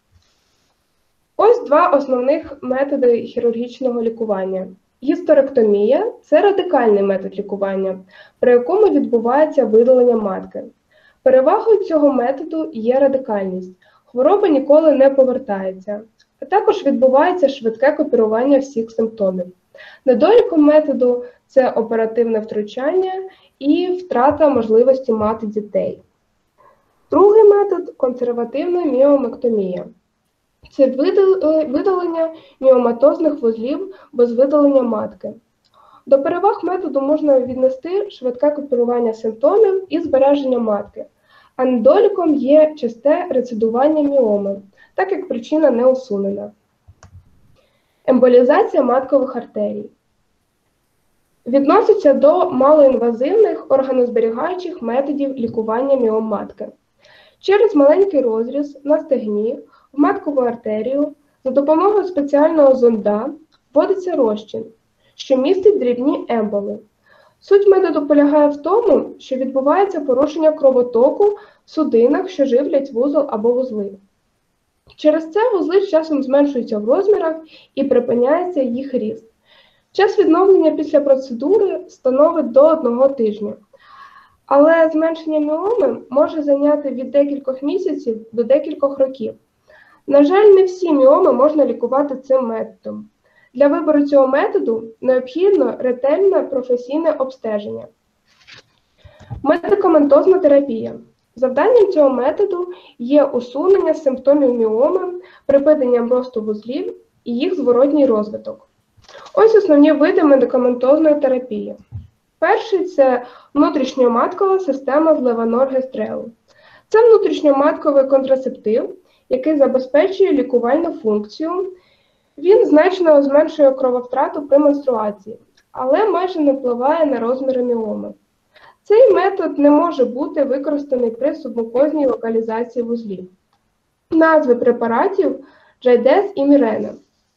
Ось два основних методи хірургічного лікування. Гістеректомія – це радикальний метод лікування, при якому відбувається видалення матки. Перевагою цього методу є радикальність. Хвороба ніколи не повертається, а також відбувається швидке копірування всіх симптомів. Недоліком методу – це оперативне втручання і втрата можливості мати дітей. Другий метод – консервативна міомектомія. Це видалення міоматозних вузлів без видалення матки. До переваг методу можна віднести швидке копірування симптомів і збереження матки, а недоліком є часте рецидування міоми, так як причина не усунена. Емболізація маткових артерій відноситься до малоінвазивних органозберігаючих методів лікування міом матки. Через маленький розріз на стегні в маткову артерію за допомогою спеціального зонда вводиться розчин, що містить дрібні емболи. Суть методу полягає в тому, що відбувається порушення кровотоку в судинах, що живлять вузол або вузли. Через це вузли з часом зменшуються в розмірах і припиняється їх ріст. Час відновлення після процедури становить до 1 тижня. Але зменшення міоми може зайняти від декількох місяців до декількох років. На жаль, не всі міоми можна лікувати цим методом. Для вибору цього методу необхідно ретельне професійне обстеження. Медикаментозна терапія. Завданням цього методу є усунення симптомів міоми, припиненням росту вузлів і їх зворотній розвиток. Ось основні види медикаментозної терапії. Перший – це внутрішньоматкова система з левоноргестрелу. Це внутрішньоматковий контрацептив, який забезпечує лікувальну функцію. Він значно зменшує крововтрату при менструації, але майже не впливає на розміри міоми. Цей метод не може бути використаний при субмукозній локалізації вузлів. Назви препаратів – Джайдес і Мірена.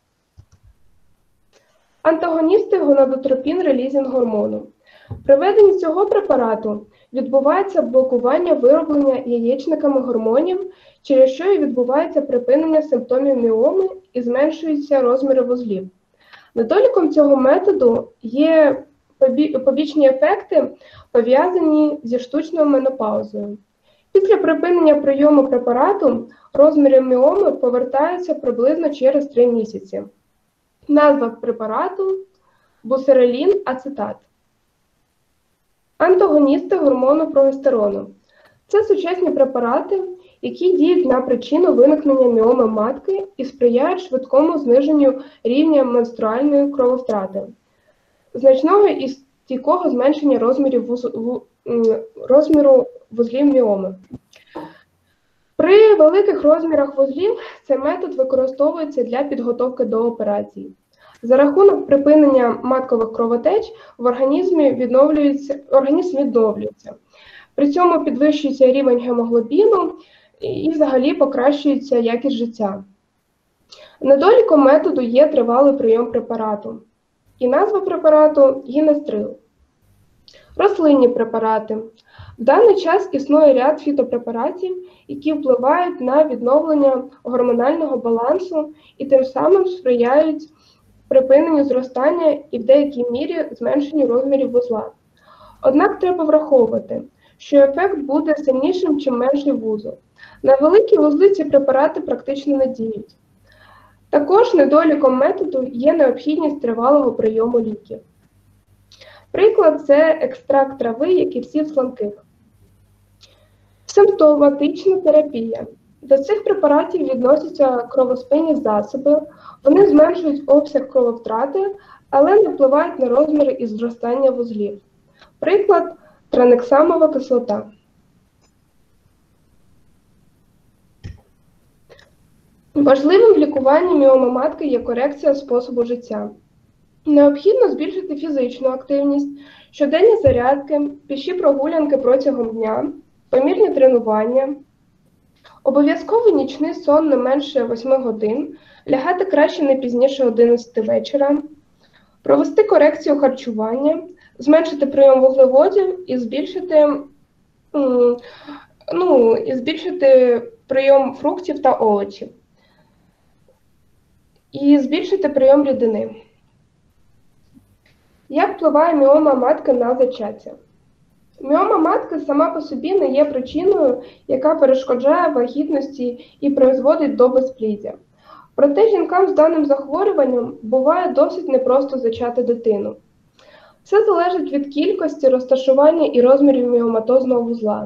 Антагоністи гонадотропін-релізінг гормону. При введенні цього препарату відбувається блокування вироблення яєчниками гормонів, через що і відбувається припинення симптомів міоми і зменшуються розміри вузлів. Недоліком цього методу є побічні ефекти, пов'язані зі штучною менопаузою. Після припинення прийому препарату розміри міоми повертаються приблизно через 3 місяці. Назва препарату – бусерелін ацетат. Антагоністи гормону прогестерону. Це сучасні препарати, які діють на причину виникнення міоми матки і сприяють швидкому зниженню рівня менструальної крововтрати, значного і стійкого зменшення розміру вузлів міоми. При великих розмірах вузлів цей метод використовується для підготовки до операції. За рахунок припинення маткових кровотеч організм відновлюється. При цьому підвищується рівень гемоглобіну і взагалі покращується якість життя. Недоліком методу є тривалий прийом препарату. І назва препарату – гінестрил. Рослинні препарати. В даний час існує ряд фітопрепаратів, які впливають на відновлення гормонального балансу і тим самим сприяють припиненню зростання і в деякій мірі зменшенню розмірів вузла. Однак треба враховувати, що ефект буде сильнішим, чим менший вузол. На великі вузли ці препарати практично не діють. Також недоліком методу є необхідність тривалого прийому ліків. Приклад – це екстракт трави, яківців сламких. Симптоматична терапія. До цих препаратів відносяться кровоспинні засоби, вони зменшують обсяг крововтрати, але не впливають на розміри і зростання вузлів. Приклад – транексамова кислота. Важливим в лікуванні міоми матки є корекція способу життя. Необхідно збільшити фізичну активність, щоденні зарядки, піші прогулянки протягом дня, помірні тренування, обов'язковий нічний сон не менше 8 годин, лягати краще не пізніше 11 вечора, провести корекцію харчування, зменшити прийом вуглеводів і збільшити прийом фруктів та овочів. І збільшити прийом рідини. Як впливає міома матки на зачаття? Міома матки сама по собі не є причиною, яка перешкоджає вагітності і призводить до безпліддя. Проте жінкам з даним захворюванням буває досить непросто зачати дитину. Це залежить від кількості, розташування і розмірів міоматозного вузла.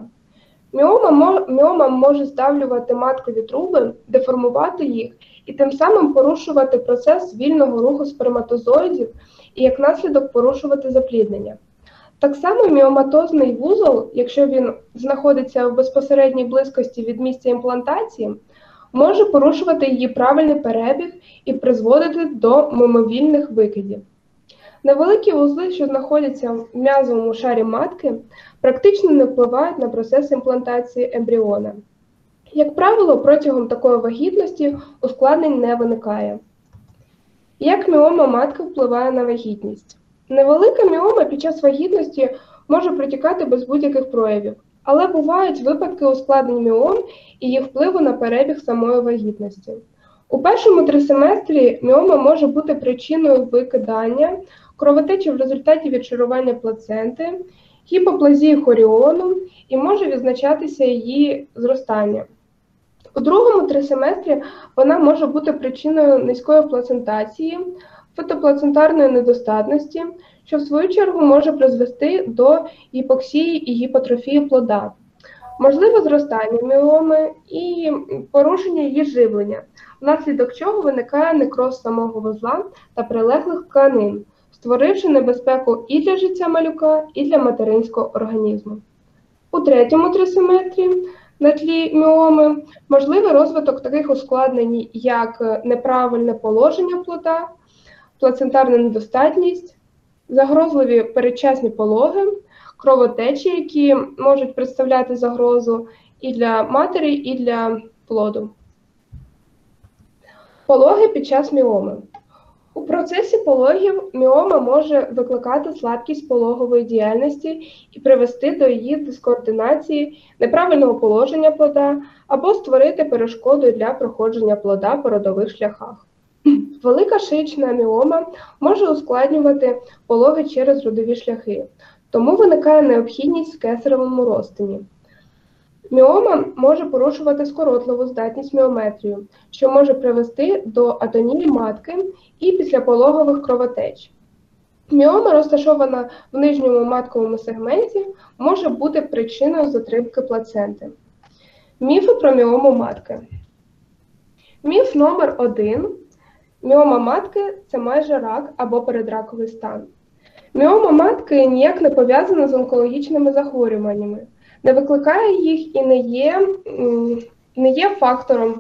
Міома може здавлювати маткові труби, деформувати їх і тим самим порушувати процес вільного руху сперматозоїдів і як наслідок порушувати запліднення. Так само міоматозний вузол, якщо він знаходиться в безпосередній близькості від місця імплантації, може порушувати її правильний перебіг і призводити до мимовільних викидів. Невеликі вузли, що знаходяться в м'язовому шарі матки, практично не впливають на процес імплантації ембріона. Як правило, протягом такої вагітності ускладнень не виникає. Як міома матки впливає на вагітність? Невелика міома під час вагітності може протікати без будь-яких проявів, але бувають випадки ускладнень міом і їх впливу на перебіг самої вагітності. У першому трисеместрі міома може бути причиною викидання, кровотечі в результаті відшарування плаценти, гіпоплазії хоріону і може відзначатися її зростання. У другому трисеместрі вона може бути причиною низької плацентації, фетоплацентарної недостатності, що в свою чергу може призвести до гіпоксії і гіпотрофії плода. Можливе зростання міоми і порушення її живлення, внаслідок чого виникає некроз самого вузла та прилеглих тканин, створивши небезпеку і для життя малюка, і для материнського організму. У третьому трисеместрі на тлі міоми можливий розвиток таких ускладнень, як неправильне положення плода, плацентарна недостатність, загрозливі передчасні пологи, кровотечі, які можуть представляти загрозу і для матері, і для плоду. Пологи під час міоми. У процесі пологів міома може викликати слабкість пологової діяльності і привести до її дискоординації, неправильного положення плода або створити перешкоду для проходження плода по родових шляхах. Велика шиїчна міома може ускладнювати пологи через родові шляхи, тому виникає необхідність в кесаревому розтині. Міома може порушувати скоротливу здатність міометрію, що може привести до атонії матки і післяпологових кровотеч. Міома, розташована в нижньому матковому сегменті, може бути причиною затримки плаценти. Міфи про міому матки. Міф номер 1. Міома матки – це майже рак або передраковий стан. Міома матки ніяк не пов'язана з онкологічними захворюваннями, не викликає їх і не є фактором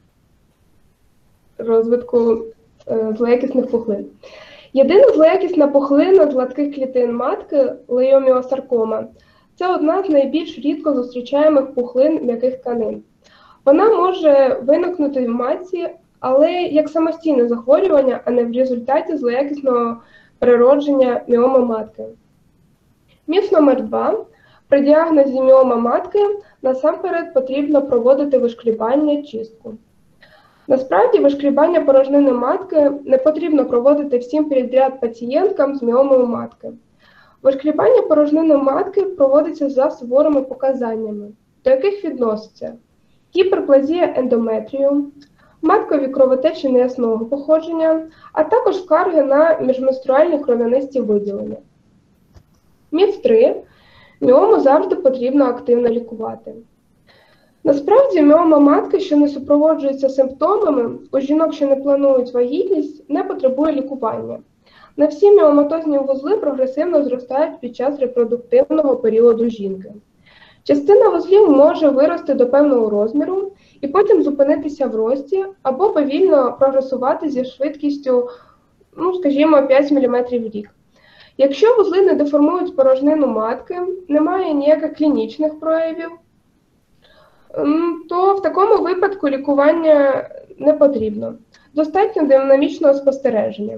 розвитку злоякісних пухлин. Єдина злоякісна пухлина з гладких клітин матки – лейоміосаркома. Це одна з найбільш рідко зустрічаємих пухлин м'яких тканин. Вона може виникнути в матці, але як самостійне захворювання, а не в результаті злоякісного природження міоми матки. Міф номер 2. При діагнозі міома матки насамперед потрібно проводити вишкрібання, чистку. Насправді, вишкрібання порожнини матки не потрібно проводити всім підряд пацієнткам з міомою матки. Вишкрібання порожнини матки проводиться за суворими показаннями, до яких відносяться гіперплазія ендометрію, маткові кровотечі неясного походження, а також скарги на міжменструальні кров'янисті виділення. Міф 3. Міому завжди потрібно активно лікувати. Насправді, міома матки, що не супроводжується симптомами, у жінок, що не планують вагітність, не потребує лікування. Не всі міоматозні вузли прогресивно зростають під час репродуктивного періоду жінки. Частина вузлів може вирости до певного розміру і потім зупинитися в рості або повільно прогресувати зі швидкістю, скажімо, 5 мм в рік. Якщо вузли не деформують порожнину матки, немає ніяких клінічних проявів, то в такому випадку лікування не потрібно. Достатньо динамічного спостереження.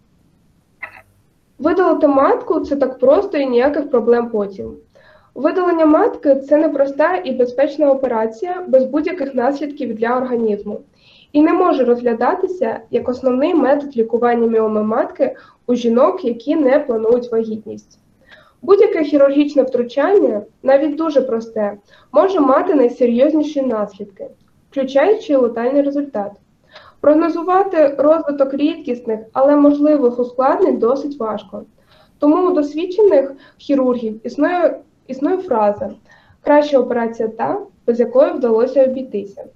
Видалити матку – це так просто і ніяких проблем потім. Видалення матки – це непроста і безпечна операція без будь-яких наслідків для організму і не може розглядатися як основний метод лікування міоми матки у жінок, які не планують вагітність. Будь-яке хірургічне втручання, навіть дуже просте, може мати найсерйозніші наслідки, включаючи летальний результат. Прогнозувати розвиток рідкісних, але можливих ускладнень досить важко. Тому у досвідчених хірургів існує фраза «краща операція та, без якої вдалося обійтися».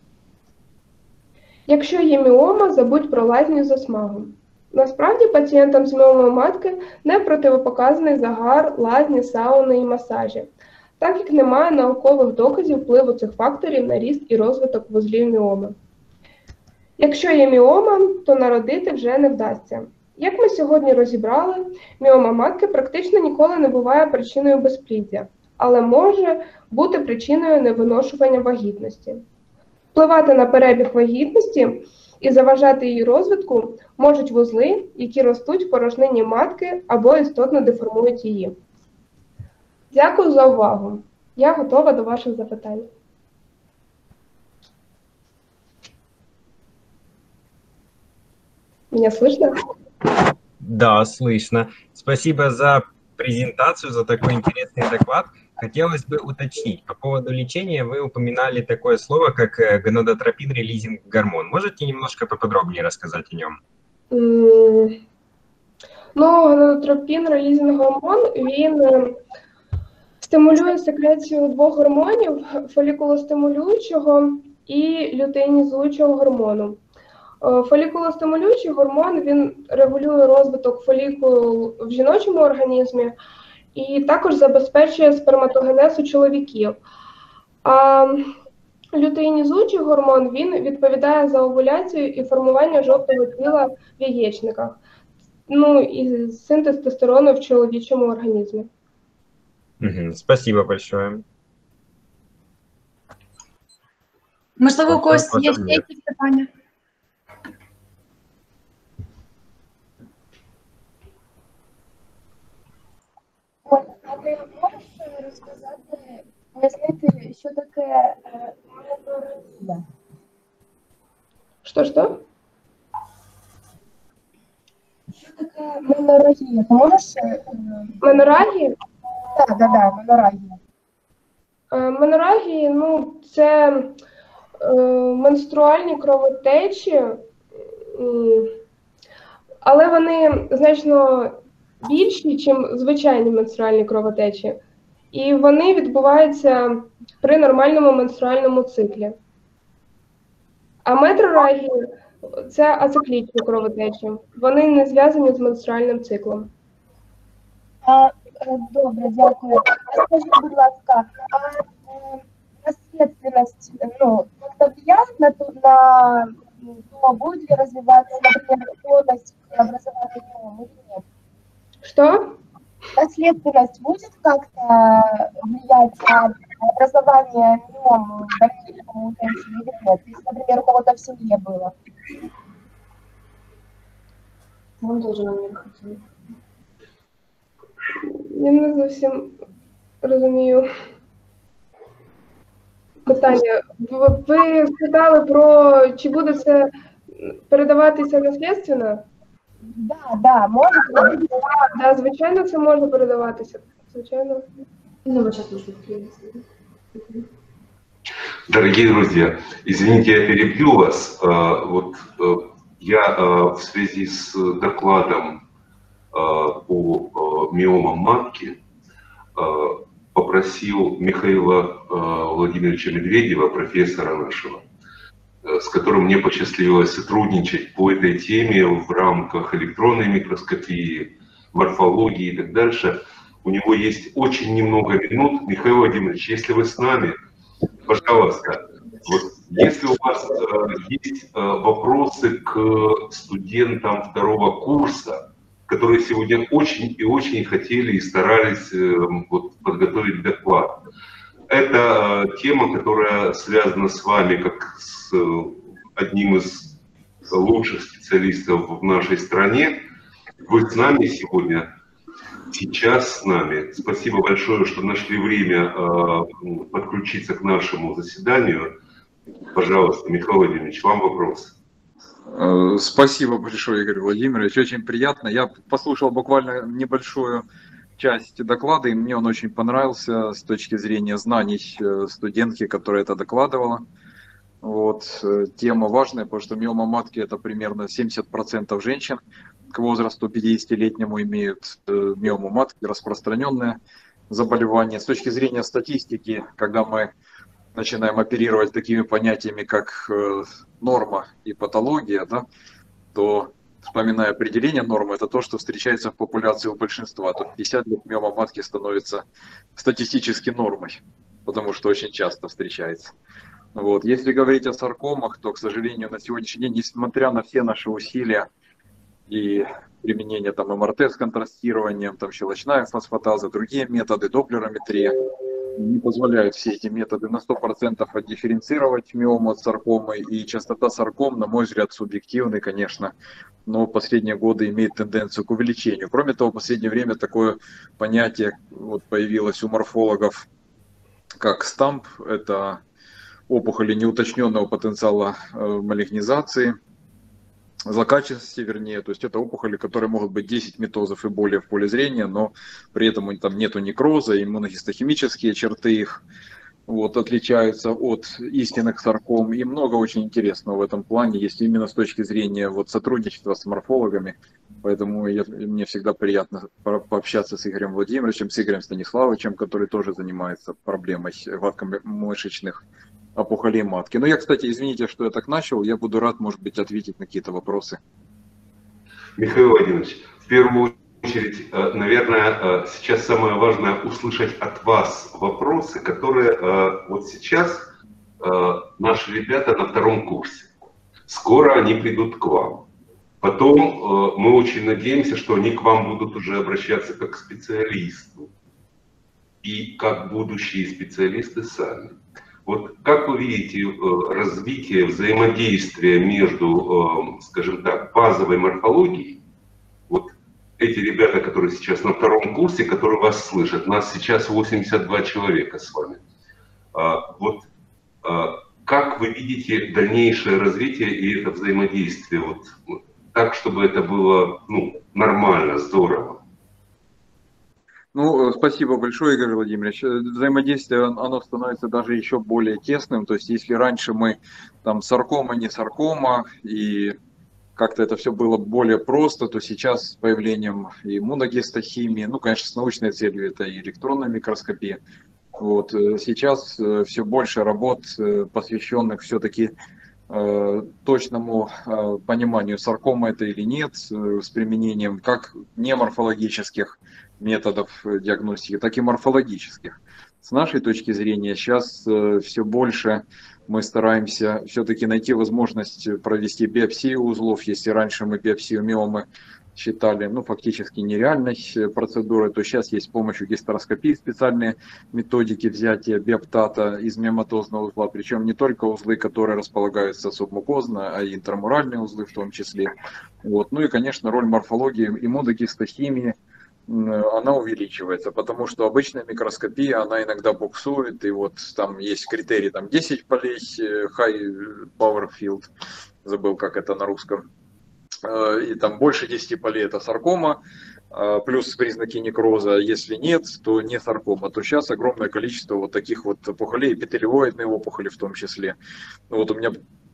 Якщо є міома, забудь про лазню з засмагом. Насправді пацієнтам з міомою матки не противопоказаний загар, лазні, сауни і масажі, так як немає наукових доказів впливу цих факторів на ріст і розвиток вузлів міоми. Якщо є міома, то народити вже не вдасться. Як ми сьогодні розібрали, міома матки практично ніколи не буває причиною безпліддя, але може бути причиною невиношування вагітності. Впливати на перебіг вагітності і заважати її розвитку можуть вузли, які ростуть в порожнині матки або істотно деформують її. Дякую за увагу. Я готова до ваших запитань. Меня слышно?
Да, слышно. Спасибо за презентацию, за такой интересный доклад. Хотелось бы уточнить, по поводу лечения вы упоминали такое слово, как гонадотропин-релизинг гормон. Можете немножко поподробнее рассказать о нем?
Гонадотропин-релізинг гормон, він стимулює секрецію двох гормонів – фолікулостимулюючого і лютеїнізуючого гормону. Фолікулостимулюючий гормон, він регулює розвиток фолікул в жіночому організмі і також забезпечує сперматогенез у чоловіків. А лютеїнізуючий гормон, він відповідає за овуляцію і формування жовтого тіла в яєчниках, і синтез тестостерону в чоловічому організмі.
Спасибо большое.
Можливо, у когось є ще якісь питання?
А ти можеш розказати, пояснити, що таке менорагія?
Що?
Що таке менорагія? Ти можеш?
Менорагія?
Так, менорагія.
Менорагії, це менструальні кровотечі, але вони значно більші, ніж звичайні менструальні кровотечі. І вони відбуваються при нормальному менструальному циклі. А метрорагії – це ациклічні кровотечі. Вони не зв'язані з менструальним циклом.
Добре, дякую. Скажіть, будь ласка, наследственность как-то влияет на то, будет ли развиваться, например, склонность к образованию миомы или нет?
Что?
Наследственность будет как-то влиять на образование миомы в дальнейшем у женщин или нет? Если, например, у кого-то в семье было.
Он должен мне хотеть. Я не зовсім розумію питання. Ви спитали про, чи буде це передаватися наслідственно?
Да, може.
Да, звичайно, це може передаватися. Звичайно.
Дорогие друзья, извините, я перебью вас. Я в связи с докладом по миомам матки попросил Михаила Владимировича Медведева, профессора нашего, с которым мне посчастливилось сотрудничать по этой теме в рамках электронной микроскопии, морфологии и так дальше, У него есть очень немного минут. Михаил Владимирович, если вы с нами, пожалуйста, вот, если у вас есть вопросы к студентам второго курса, которые сегодня очень и очень хотели и старались вот, подготовить доклад. Это тема, которая связана с вами как с одним из лучших специалистов в нашей стране. Вы с нами сегодня, сейчас с нами. Спасибо большое, что нашли время подключиться к нашему заседанию. Пожалуйста, Михаил Владимирович, вам вопрос.
Спасибо большое, Игорь Владимирович, очень приятно. Я послушал буквально небольшую часть доклада, и мне он очень понравился с точки зрения знаний студентки, которая это докладывала. Вот. Тема важная, потому что миома матки это примерно 70% женщин к возрасту 50-летнему имеют миому матки, распространенное заболевание. С точки зрения статистики, когда мы начинаем оперировать такими понятиями, как норма и патология, да, то, вспоминая определение нормы, это то, что встречается в популяции у большинства. То 50 лет миома матки становится статистически нормой, потому что очень часто встречается. Вот. Если говорить о саркомах, то, к сожалению, на сегодняшний день, несмотря на все наши усилия и применение там, МРТ с контрастированием, там, щелочная фосфатаза, другие методы, доплерометрия, не позволяют все эти методы на 100% отдифференцировать миому от саркомы, и частота сарком, на мой взгляд, субъективный, конечно, но в последние годы имеет тенденцию к увеличению. Кроме того, в последнее время такое понятие вот появилось у морфологов, как стамп, это опухоли неуточненного потенциала малигнизации, злокачественности, вернее, то есть это опухоли, которые могут быть 10 метозов и более в поле зрения, но при этом там нету некроза, иммуногистохимические черты их вот, отличаются от истинных сарком, и много очень интересного в этом плане, если именно с точки зрения вот, сотрудничества с морфологами, поэтому мне всегда приятно пообщаться с Игорем Владимировичем, с Игорем Станиславовичем, который тоже занимается проблемой гладкомышечных опухолей матки. Но я, кстати, извините, что я так начал, я буду рад, может быть, ответить на какие-то вопросы.
Михаил Владимирович, в первую очередь, наверное, сейчас самое важное услышать от вас вопросы, которые вот сейчас наши ребята на втором курсе. Скоро они придут к вам. Потом мы очень надеемся, что они к вам будут уже обращаться как к специалисту и как будущие специалисты сами. Вот как вы видите развитие взаимодействия между, скажем так, базовой морфологией? Вот эти ребята, которые сейчас на втором курсе, которые вас слышат, нас сейчас 82 человека с вами. Вот как вы видите дальнейшее развитие и это взаимодействие вот так, чтобы это было нормально, здорово?
Ну, спасибо большое, Игорь Владимирович. Взаимодействие, оно становится даже еще более тесным. То есть, если раньше мы там саркома, не саркома, и как-то это все было более просто, то сейчас с появлением иммуногистохимии, ну, конечно, с научной целью это и электронная микроскопия. Вот, сейчас все больше работ, посвященных все-таки точному пониманию, саркома это или нет, с применением как неморфологических методов диагностики, так и морфологических. С нашей точки зрения сейчас все больше мы стараемся все-таки найти возможность провести биопсию узлов. Если раньше мы биопсию миомы считали фактически нереальной процедурой, то сейчас есть с помощью гистероскопии специальные методики взятия биоптата из миоматозного узла, причем не только узлы, которые располагаются субмукозно, а и интрамуральные узлы в том числе. Вот. Ну и, конечно, роль морфологии, иммуногистохимии, она увеличивается, потому что обычная микроскопия, она иногда буксует, и вот там есть критерий, там 10 полей, high power field, забыл, как это на русском, и там больше 10 полей это саркома, плюс признаки некроза, если нет, то не саркома, то сейчас огромное количество вот таких вот опухолей, эпителиоидные опухоли в том числе. Вот у меня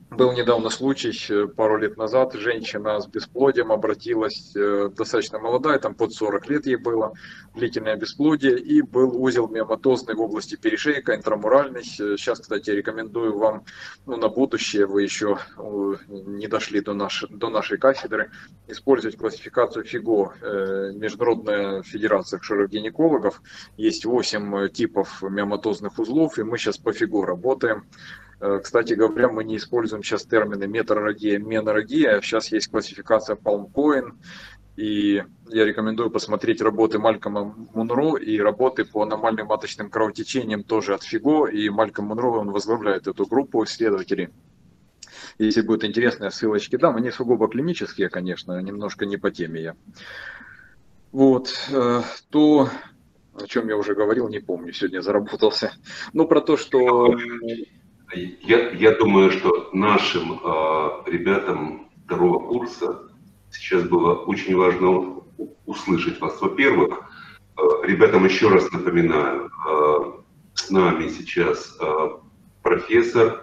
Был недавно случай, пару лет назад, женщина с бесплодием обратилась, достаточно молодая, там под 40 лет ей было, длительное бесплодие, и был узел миоматозный в области перешейка, интрамуральный. Сейчас, кстати, рекомендую вам, ну, на будущее, вы еще не дошли до нашей кафедры, использовать классификацию ФИГО, Международная федерация акушеров-гинекологов. Есть 8 типов миоматозных узлов, и мы сейчас по ФИГО работаем. Кстати говоря, мы не используем сейчас термины метрорагия, менорагия. Сейчас есть классификация Palm-Cohen. И я рекомендую посмотреть работы Малькома Мунро и работы по аномальным маточным кровотечениям тоже от ФИГО. И Мальком Мунро, он возглавляет эту группу исследователей. Если будет интересно, я ссылочки дам. Они сугубо клинические, конечно, немножко не по теме я. Вот. То, о чем я уже говорил, не помню, сегодня заработался. Ну, про то, что...
Я думаю, что нашим ребятам второго курса сейчас было очень важно услышать вас. Во-первых, ребятам еще раз напоминаю, с нами сейчас профессор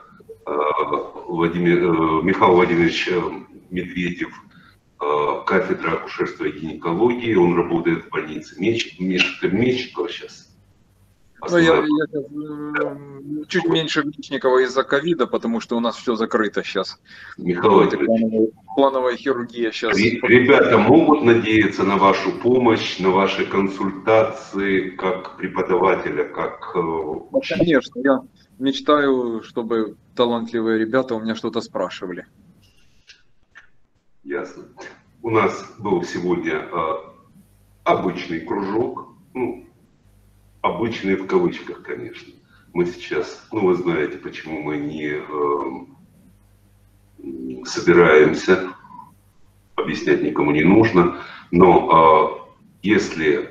Михаил Владимирович Медведев, кафедра акушерства и гинекологии. Он работает в больнице Мечникова сейчас.
Ну, я чуть меньше Мечникова из-за ковида, потому что у нас все закрыто сейчас.
Михаил
плановая хирургия сейчас.
Ребята могут надеяться на вашу помощь, на ваши консультации как преподавателя, как учителя?
Конечно, я мечтаю, чтобы талантливые ребята у меня что-то спрашивали.
Ясно. У нас был сегодня обычный кружок, ну, обычные в кавычках, конечно. Мы сейчас, ну, вы знаете, почему мы не собираемся, объяснять никому не нужно, но если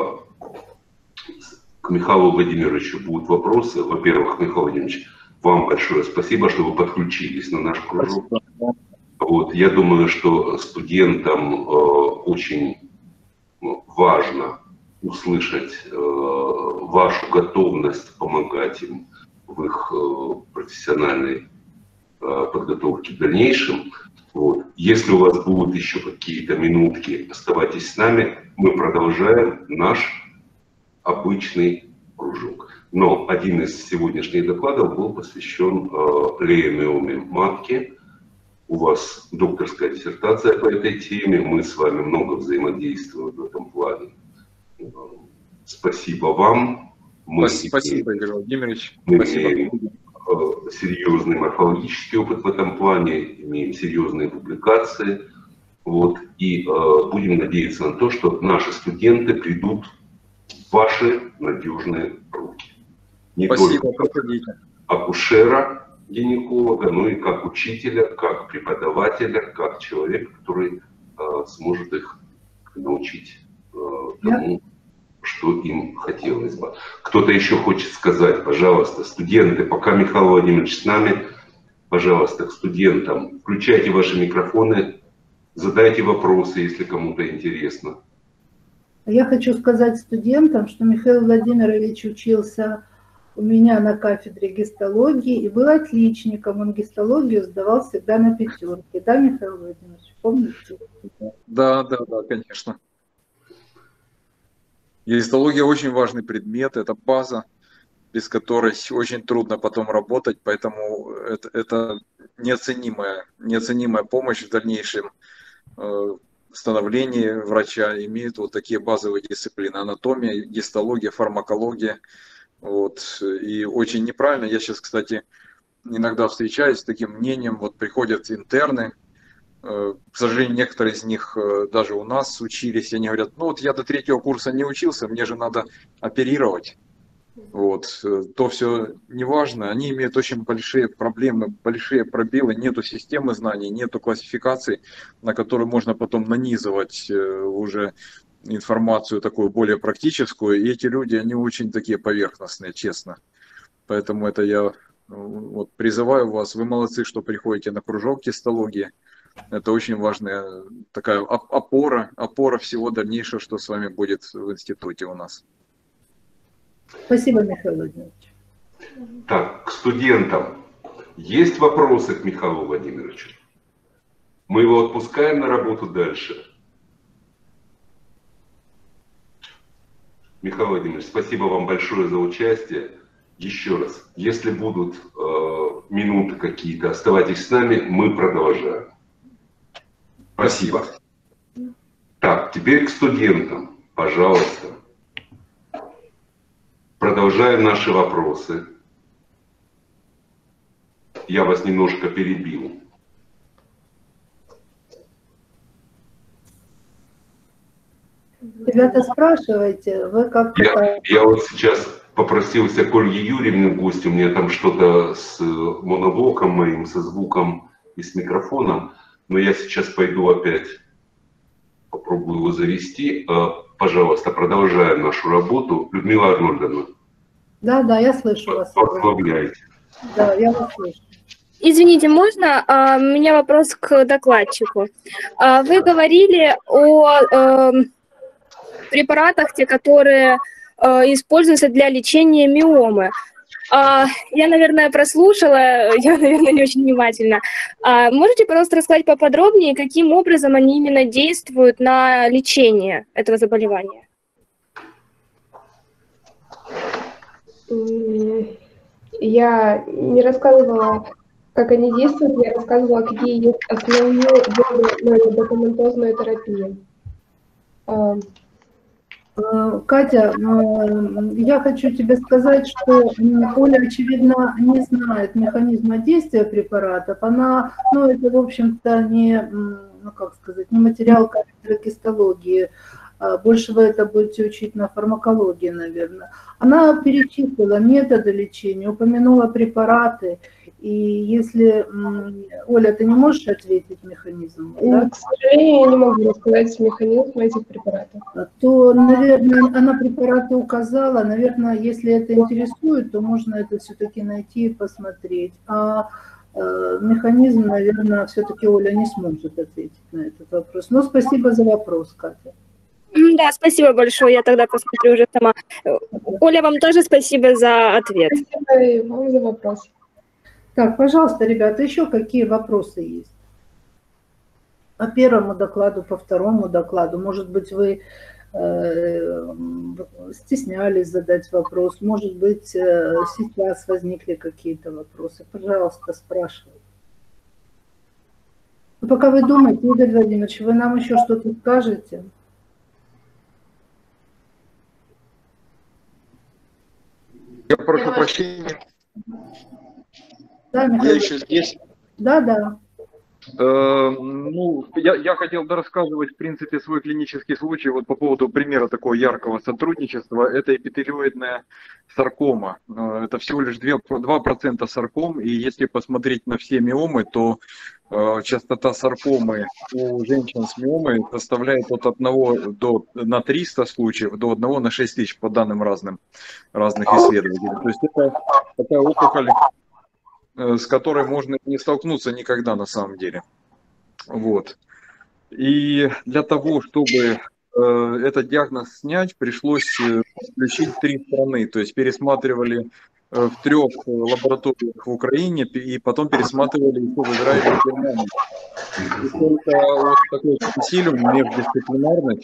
к Михаилу Владимировичу будут вопросы, во-первых, Михаил Владимирович, вам большое спасибо, что вы подключились на наш кружок. Вот, я думаю, что студентам очень важно услышать вашу готовность помогать им в их профессиональной подготовке в дальнейшем. Вот. Если у вас будут еще какие-то минутки, оставайтесь с нами, мы продолжаем наш обычный кружок. Но один из сегодняшних докладов был посвящен лейомиоме матки. У вас докторская диссертация по этой теме, мы с вами много взаимодействуем в этом плане. Спасибо вам.
Спасибо, Игорь Владимирович.
Мы
Спасибо.
имеем серьезный морфологический опыт в этом плане, имеем серьезные публикации. Вот, и будем надеяться на то, что наши студенты придут в ваши надежные руки. Не
Спасибо,
только как акушера, гинеколога, но и как учителя, как преподавателя, как человека, который сможет их научить тому, что им хотелось бы. Кто-то еще хочет сказать, пожалуйста, студенты, пока Михаил Владимирович с нами, пожалуйста, к студентам, включайте ваши микрофоны, задайте вопросы, если кому-то интересно.
Я хочу сказать студентам, что Михаил Владимирович учился у меня на кафедре гистологии и был отличником. Он гистологию сдавал всегда на 5. Да, Михаил Владимирович, помните?
Да, конечно. Гистология очень важный предмет, это база, без которой очень трудно потом работать, поэтому это неоценимая помощь в дальнейшем становлении врача, имеют вот такие базовые дисциплины: анатомия, гистология, фармакология. Вот. И очень неправильно, я сейчас, кстати, иногда встречаюсь с таким мнением, вот приходят интерны, к сожалению, некоторые из них даже у нас учились, и они говорят, ну вот я до 3-го курса не учился, мне же надо оперировать. Вот. То все не важно, они имеют очень большие проблемы, большие пробелы, нету системы знаний, нету классификации, на которую можно потом нанизывать уже информацию такую более практическую, и эти люди, они очень такие поверхностные, честно. Поэтому это я вот призываю вас, вы молодцы, что приходите на кружок гистологии. Это очень важная такая опора всего дальнейшего, что с вами будет в институте у нас.
Спасибо, Михаил Владимирович.
Так, к студентам. Есть вопросы к Михаилу Владимировичу? Мы его отпускаем на работу дальше. Михаил Владимирович, спасибо вам большое за участие. Еще раз, если будут минуты какие-то, оставайтесь с нами, мы продолжаем. Спасибо. Так, теперь к студентам, пожалуйста. Продолжаем наши вопросы. Я вас немножко перебил.
Ребята, спрашивайте, вы как-то...
Я вот сейчас попросился к Ольге Юрьевне в гости, у меня там что-то с моновоком моим, со звуком и с микрофоном, но я сейчас пойду опять, попробую его завести. Пожалуйста, продолжаем нашу работу. Людмила Арнольдовна.
Да, я слышу вас.
Возглавляйте.
Да, я вас слышу.
Извините, можно? У меня вопрос к докладчику. Вы говорили о препаратах, те, которые используются для лечения миомы. Я, наверное, прослушала, я, наверное, не очень внимательно. Можете, пожалуйста, рассказать поподробнее, каким образом они именно действуют на лечение этого заболевания?
Я не рассказывала, как они действуют, я рассказывала, какие есть основные виды медикаментозной терапии.
Катя, я хочу тебе сказать, что Оля, очевидно, не знает механизма действия препаратов. Она, это, в общем-то, не материал кафедры гистологии. Больше вы это будете учить на фармакологии, наверное. Она перечислила методы лечения, упомянула препараты. И если, Оля, ты не можешь ответить механизм? Да?
К сожалению, я не могу рассказать механизм этих препаратов.
То, наверное, она препараты указала. Наверное, если это интересует, то можно это все-таки найти и посмотреть. А механизм, наверное, все-таки Оля не сможет ответить на этот вопрос. Но спасибо за вопрос, Катя.
Да, спасибо большое, я тогда посмотрю уже сама. Оля, вам тоже спасибо за ответ.
Спасибо и вам за вопрос.
Так, пожалуйста, ребята, еще какие вопросы есть? По первому докладу, по второму докладу. Может быть, вы стеснялись задать вопрос. Может быть, сейчас возникли какие-то вопросы. Пожалуйста, спрашивайте. Пока вы думаете, Игорь Владимирович, вы нам еще что-то скажете?
Я прошу прощения.
Да,
Я еще здесь.
Да.
Я хотел рассказывать, в принципе, свой клинический случай вот по поводу примера такого яркого сотрудничества. Это эпителиоидная саркома. Это всего лишь 2% сарком, и если посмотреть на все миомы, то частота саркомы у женщин с миомой составляет от 1 на 300 случаев до 1 на 6 тысяч по данным разных исследователей. То есть это такая опухоль, с которой можно не столкнуться никогда на самом деле. Вот. И для того, чтобы этот диагноз снять, пришлось включить 3 страны. То есть пересматривали в 3 лабораториях в Украине и потом пересматривали еще в Израиле и Германии. И только вот такой консилиум междисциплинарный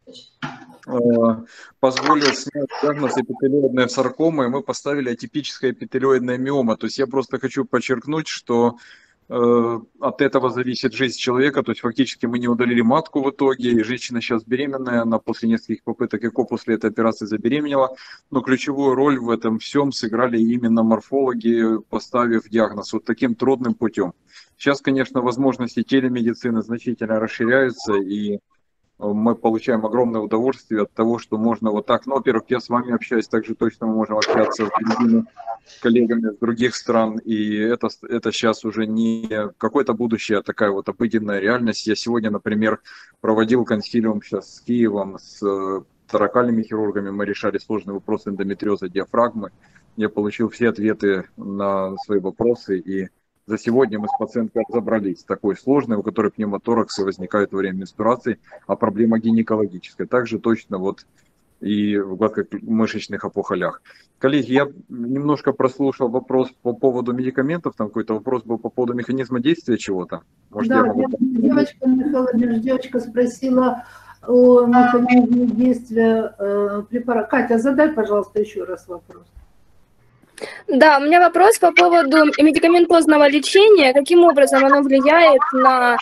позволил снять диагноз эпителиоидная саркома, и мы поставили атипическая эпителиоидная миома. То есть я просто хочу подчеркнуть, что от этого зависит жизнь человека, то есть фактически мы не удалили матку в итоге, и женщина сейчас беременная, она после нескольких попыток ЭКО после этой операции забеременела, но ключевую роль в этом всем сыграли именно морфологи, поставив диагноз вот таким трудным путем. Сейчас, конечно, возможности телемедицины значительно расширяются, и мы получаем огромное удовольствие от того, что можно вот так, во-первых, я с вами общаюсь, также точно мы можем общаться с другими коллегами из других стран, и это сейчас уже не какое-то будущее, а такая вот обыденная реальность. Я сегодня, например, проводил консилиум сейчас с Киевом, с торакальными хирургами, мы решали сложный вопрос эндометриоза диафрагмы, я получил все ответы на свои вопросы, и за сегодня мы с пациенткой разобрались, такой сложной, у которой пневмотораксы возникают во время менструации, а проблема гинекологическая. Также точно вот и в гладкомышечных опухолях. Коллеги, я немножко прослушал вопрос по поводу медикаментов, там какой-то вопрос был по поводу механизма действия чего-то. Может,
Да,
я могу...
девочка спросила о механизме действия препарата. Катя, задай, пожалуйста, еще раз вопрос.
Да, у меня вопрос по поводу медикаментозного лечения. Каким образом оно влияет на,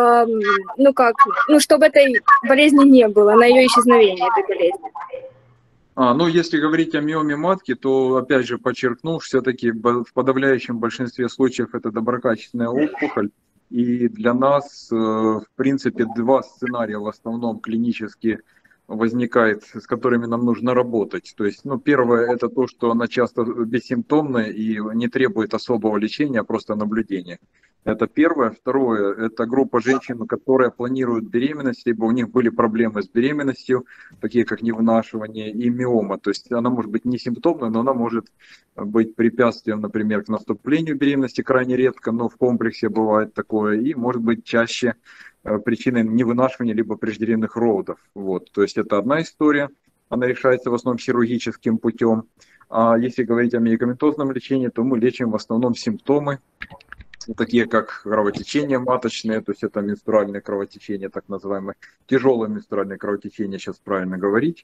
чтобы этой болезни не было, на ее исчезновение этой болезни?
Ну, если говорить о миоме матки, то, опять же, подчеркну, все-таки в подавляющем большинстве случаев это доброкачественная опухоль. И для нас, в принципе, два сценария в основном клинически возникает, с которыми нам нужно работать. То есть, первое, это то, что она часто бессимптомная и не требует особого лечения, а просто наблюдения. Это первое. Второе, это группа женщин, которые планируют беременность, либо у них были проблемы с беременностью, такие как невынашивание и миома. То есть она может быть не симптомной, но она может быть препятствием, например, к наступлению беременности, крайне редко, но в комплексе бывает такое, и может быть чаще причиной невынашивания либо преждевременных родов. Вот. То есть это одна история, она решается в основном хирургическим путем. А если говорить о медикаментозном лечении, то мы лечим в основном симптомы, такие как кровотечение маточное, то есть это менструальное кровотечение, так называемое, тяжелое менструальное кровотечение, сейчас правильно говорить.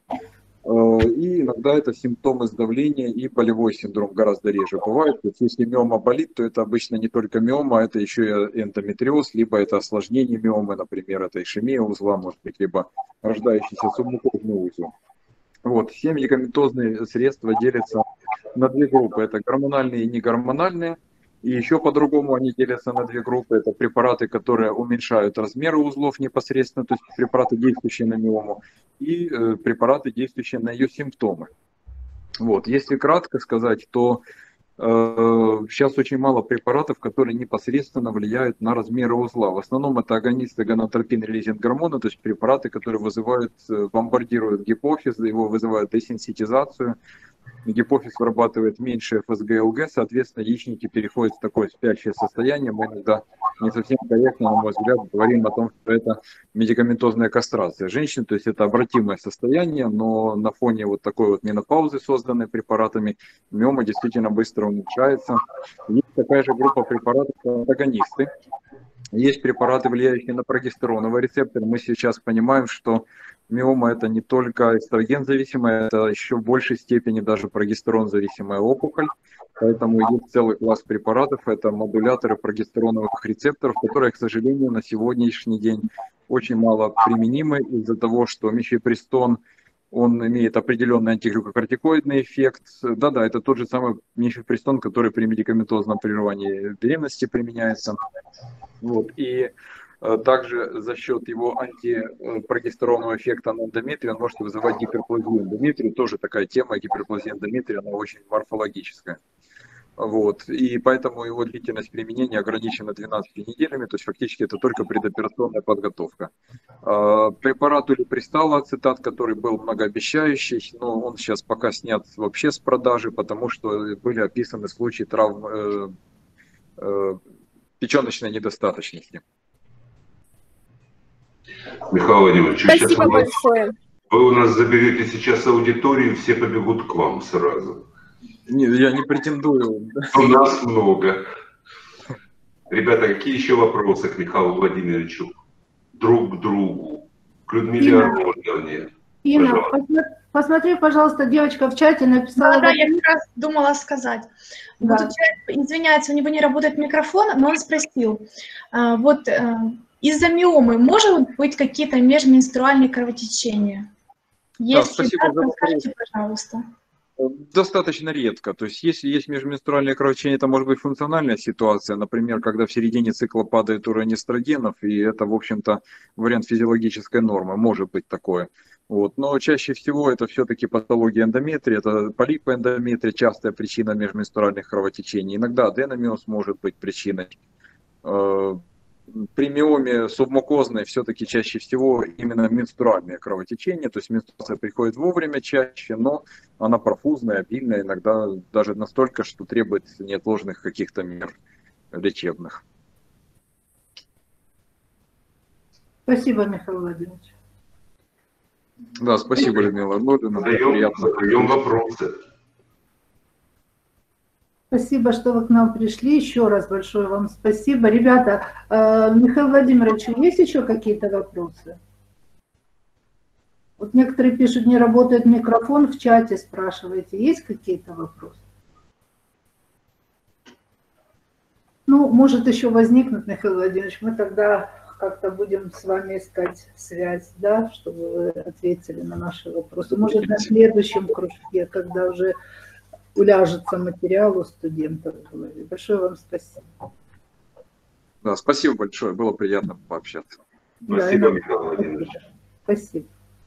И иногда это симптомы сдавления и болевой синдром гораздо реже бывает. То есть если миома болит, то это обычно не только миома, это еще и эндометриоз, либо это осложнение миомы, например, это ишемия узла, может быть, либо рождающийся субмукозный узел. Вот. Все медикаментозные средства делятся на две группы. Это гормональные и негормональные. И еще по-другому они делятся на две группы. Это препараты, которые уменьшают размеры узлов непосредственно, то есть препараты, действующие на миому, и препараты, действующие на ее симптомы. Вот. Если кратко сказать, то сейчас очень мало препаратов, которые непосредственно влияют на размеры узла. В основном это агонисты гонадотропин-релизинг гормона, то есть препараты, которые бомбардируют гипофиз, его вызывают десенситизацию. Гипофиз вырабатывает меньше ФСГ и ЛГ, соответственно, яичники переходят в такое спящее состояние. Мы иногда не совсем корректно, на мой взгляд, говорим о том, что это медикаментозная кастрация женщин, то есть это обратимое состояние, но на фоне вот такой вот менопаузы, созданной препаратами, миома действительно быстро уменьшается. Есть такая же группа препаратов, антагонисты. Есть препараты, влияющие на прогестероновый рецептор. Мы сейчас понимаем, что миома это не только эстроген-зависимая, это еще в большей степени даже прогестерон-зависимая опухоль. Поэтому есть целый класс препаратов, это модуляторы прогестероновых рецепторов, которые, к сожалению, на сегодняшний день очень мало применимы из-за того, что мифепристон, он имеет определенный антиглюкокортикоидный эффект. Да-да, это тот же самый мифепристон, который при медикаментозном прерывании беременности применяется. Вот. И также за счет его антипрогестеронового эффекта на эндометрии он может вызывать гиперплазию эндометрия. Тоже такая тема, гиперплазия эндометрия, она очень морфологическая. Вот. И поэтому его длительность применения ограничена 12 неделями, то есть фактически это только предоперационная подготовка. Препарат улипристала ацетат, который был многообещающий, но он сейчас пока снят вообще с продажи, потому что были описаны случаи травм печеночной недостаточности.
Михаил Владимирович,
Спасибо большое.
Вы у нас заберете сейчас аудиторию, все побегут к вам сразу.
Нет, я не претендую.
У нас много. Ребята, какие еще вопросы к Михаилу Владимировичу? Друг к другу? К Людмиле Арнольдовне?
Инна, посмотри, пожалуйста, девочка в чате написала...
Да, я как раз думала сказать.
Да.
Вот человек, извиняется, у него не работает микрофон, но он спросил, вот из-за миомы может быть какие-то межменструальные кровотечения? Если
спасибо
да,
за вопрос.
расскажите, пожалуйста.
Достаточно редко. То есть, если есть межменструальное кровотечение, это может быть функциональная ситуация, например, когда в середине цикла падает уровень эстрогенов, и это, в общем-то, вариант физиологической нормы, может быть такое. Вот. Но чаще всего это все-таки патология эндометрия, это полипы эндометрия, частая причина межменструальных кровотечений. Иногда аденомиоз может быть причиной. При миоме субмукозной все-таки чаще всего именно менструальное кровотечение, то есть менструация приходит вовремя чаще, но она профузная, обильная, иногда даже настолько, что требует неотложных каких-то мер лечебных.
Спасибо, Михаил Владимирович.
Да, спасибо, Людмила Арнольдовна.
Задаем вопросы.
Спасибо, что вы к нам пришли. Еще раз большое вам спасибо. Ребята, Михаил Владимирович, есть еще какие-то вопросы? Вот некоторые пишут, не работает микрофон, в чате спрашиваете. Есть какие-то вопросы? Ну, может еще возникнуть, Михаил Владимирович, мы тогда как-то будем с вами искать связь, да, чтобы вы ответили на наши вопросы. Может, на следующем кружке, когда уже уляжется материал у студентов в голове. Большое вам спасибо.
Да, спасибо большое, было приятно пообщаться.
Спасибо, Михаил Владимирович.
Спасибо.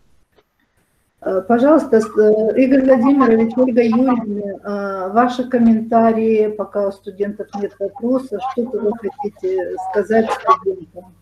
Пожалуйста, Игорь Владимирович, Ольга Юрьевна, ваши комментарии, пока у студентов нет вопросов, что-то вы хотите сказать студентам?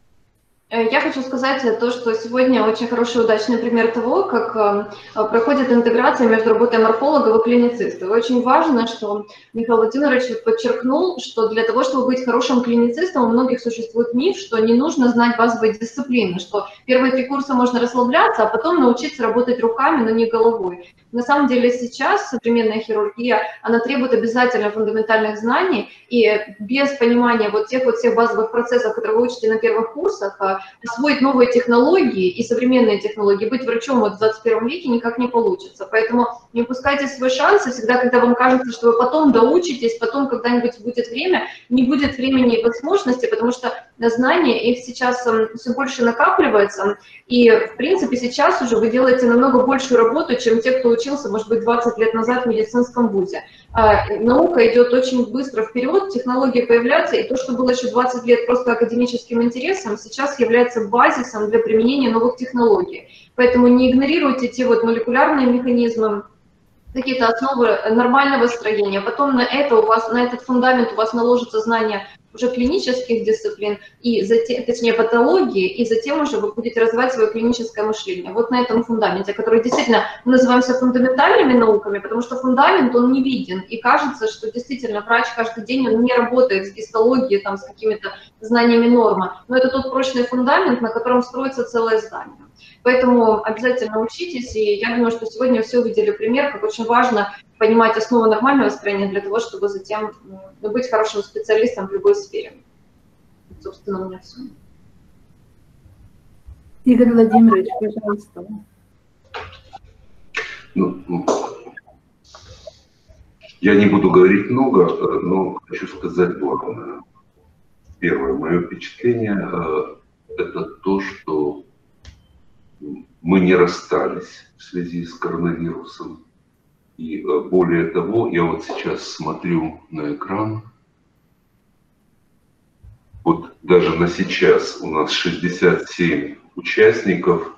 Я хочу сказать то, что сегодня очень хороший удачный пример того, как проходит интеграция между работой морфологов и клинициста. И очень важно, что Михаил Владимирович подчеркнул, что для того, чтобы быть хорошим клиницистом, у многих существует миф, что не нужно знать базовые дисциплины, что первые 3 курса можно расслабляться, а потом научиться работать руками, но не головой. На самом деле сейчас современная хирургия, она требует обязательно фундаментальных знаний, и без понимания вот тех вот всех базовых процессов, которые вы учите на первых курсах, освоить новые технологии и современные технологии, быть врачом вот в 21 веке никак не получится. Поэтому не упускайте свой шанс, и всегда, когда вам кажется, что вы потом доучитесь, потом когда-нибудь будет время, не будет времени и возможности, потому что знания, их сейчас все больше накапливается, и, в принципе, сейчас уже вы делаете намного большую работу, чем те, кто учился, может быть, 20 лет назад в медицинском вузе. Наука идет очень быстро вперед, технологии появляются, и то, что было еще 20 лет просто академическим интересом, сейчас является базисом для применения новых технологий. Поэтому не игнорируйте те вот молекулярные механизмы, какие-то основы нормального строения. Потом на этот фундамент у вас наложится знание уже клинических дисциплин, и затем, точнее патологии, и затем уже вы будете развивать свое клиническое мышление. Вот на этом фундаменте, который действительно мы называемся фундаментальными науками, потому что фундамент, он не виден, и кажется, что действительно врач каждый день, он не работает с гистологией, там, с какими-то знаниями нормы, но это тот прочный фундамент, на котором строится целое здание. Поэтому обязательно учитесь, и я думаю, что сегодня все увидели пример, как очень важно понимать основу нормального строения для того, чтобы затем быть хорошим специалистом в любой сфере. Собственно, у меня все.
Игорь Владимирович, пожалуйста.
Я не буду говорить много, но хочу сказать главное. Первое мое впечатление – это то, что мы не расстались в связи с коронавирусом. И более того, я вот сейчас смотрю на экран. Вот даже на сейчас у нас 67 участников.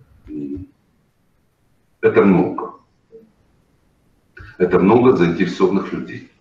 Это много. Это много заинтересованных людей.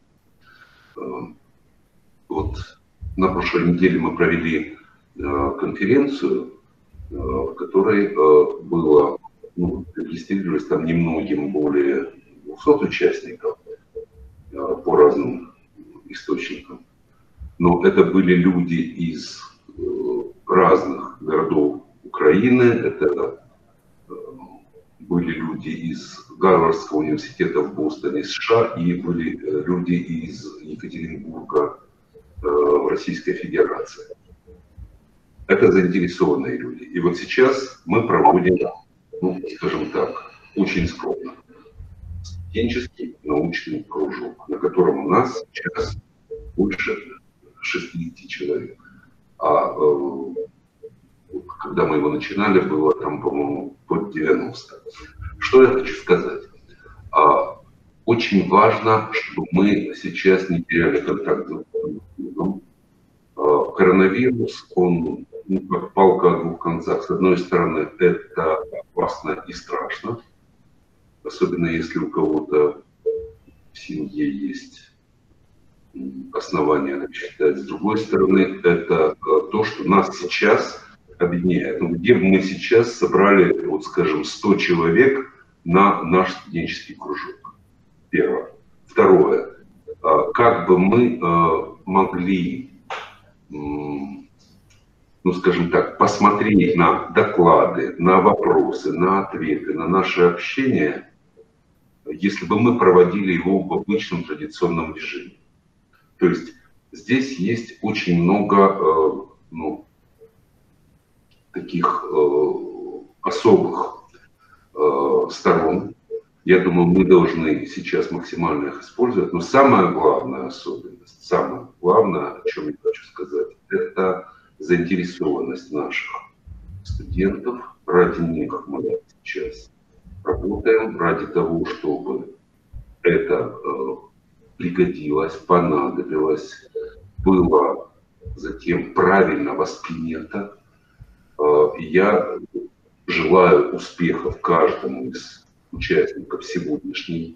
Вот на прошлой неделе мы провели конференцию, в которой было, регистрировались там немногим более 200 участников по разным источникам. Но это были люди из разных городов Украины, это были люди из Гарвардского университета в Бостоне, США, и были люди из Екатеринбурга в Российской Федерации. Это заинтересованные люди. И вот сейчас мы проводим, скажем так, очень скромно, студенческий научный кружок, на котором у нас сейчас больше 60 человек. А когда мы его начинали, было там, по-моему, под 90. Что я хочу сказать? Очень важно, чтобы мы сейчас не теряли контакт друг с другом. Коронавирус, он как палка о двух концах. С одной стороны, это опасно и страшно, особенно если у кого-то в семье есть основания это считать. С другой стороны, это то, что нас сейчас объединяет. Где мы сейчас собрали, вот скажем, 100 человек на наш студенческий кружок. Первое. Второе. Как бы мы могли ну, скажем так, посмотреть на доклады, на вопросы, на ответы, на наше общение, если бы мы проводили его в обычном традиционном режиме. То есть здесь есть очень много ну, таких особых сторон. Я думаю, мы должны сейчас максимально их использовать. Но самая главная особенность, самое главное, о чем я хочу сказать, это заинтересованность наших студентов. Ради них мы сейчас работаем, ради того, чтобы это пригодилось, понадобилось, было затем правильно воспринято. Я желаю успехов каждому из участников сегодняшней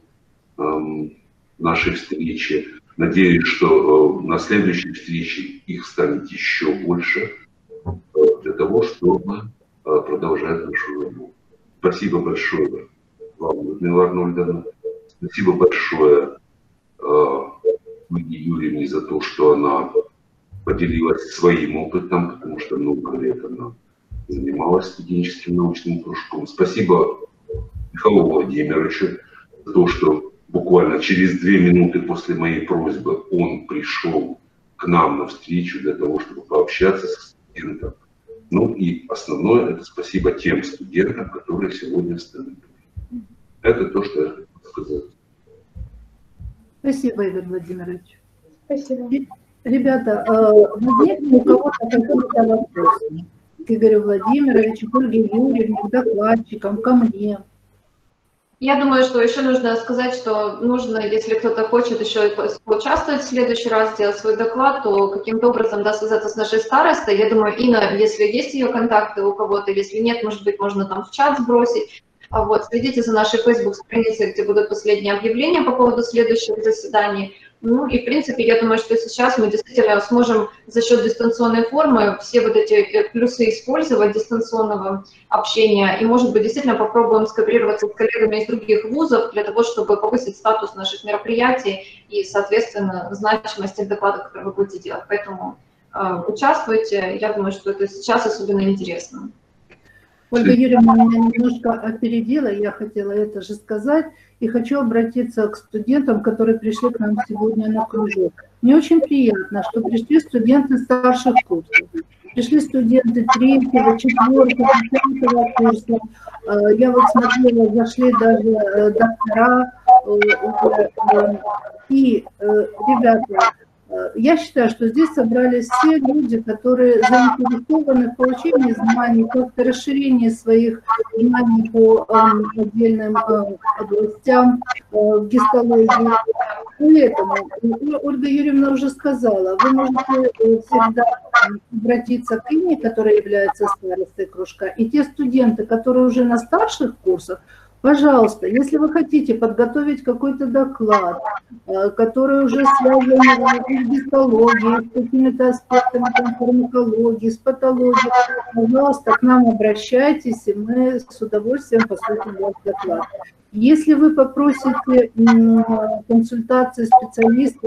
нашей встречи. Надеюсь, что на следующей встрече их станет еще больше для того, чтобы продолжать нашу работу. Спасибо большое вам, Людмила Арнольдовна. Спасибо большое Ольге Юрьевне за то, что она поделилась своим опытом, потому что много лет она занималась студенческим научным кружком. Спасибо Михаилу Владимировичу за то, что буквально через 2 минуты после моей просьбы он пришел к нам на встречу для того, чтобы пообщаться со студентом. Ну и основное, это спасибо тем студентам, которые сегодня встали. Это то, что я хотел сказать.
Спасибо, Игорь Владимирович.
Спасибо.
Ребята, возникли у кого-то какие-то вопросы к Игорю Владимировичу, к Ольге Юрьевне, к докладчикам, ко мне?
Я думаю, что еще нужно сказать, что нужно, если кто-то хочет еще поучаствовать в следующий раз, сделать свой доклад, то каким-то образом, да, связаться с нашей старостой. Я думаю, Инна, если есть ее контакты у кого-то, если нет, может быть, можно там в чат сбросить. Вот, следите за нашей Facebook-страницей, где будут последние объявления по поводу следующих заседаний. Ну и, в принципе, я думаю, что сейчас мы действительно сможем за счет дистанционной формы все вот эти плюсы использовать дистанционного общения. И, может быть, действительно попробуем скооперироваться с коллегами из других вузов для того, чтобы повысить статус наших мероприятий и, соответственно, значимость тех докладов, которые вы будете делать. Поэтому участвуйте. Я думаю, что это сейчас особенно интересно.
Ольга Юрьевна меня немножко опередила, я хотела это же сказать, и хочу обратиться к студентам, которые пришли к нам сегодня на кружок. Мне очень приятно, что пришли студенты старших курсов, пришли студенты 3-го, 4-го, 5-го курса. Я вот смотрела, зашли даже доктора. И, ребята, я считаю, что здесь собрались все люди, которые заинтересованы в получении знаний, как-то расширении своих знаний по отдельным областям в гистологии. Поэтому, Ольга Юрьевна уже сказала, вы можете всегда обратиться к Инне, которая является старостой кружка, и те студенты, которые уже на старших курсах, пожалуйста, если вы хотите подготовить какой-то доклад, который уже связан с гистологией, с какими-то аспектами фармакологии, с патологией, пожалуйста, к нам обращайтесь, и мы с удовольствием послушаем ваш доклад. Если вы попросите консультации специалиста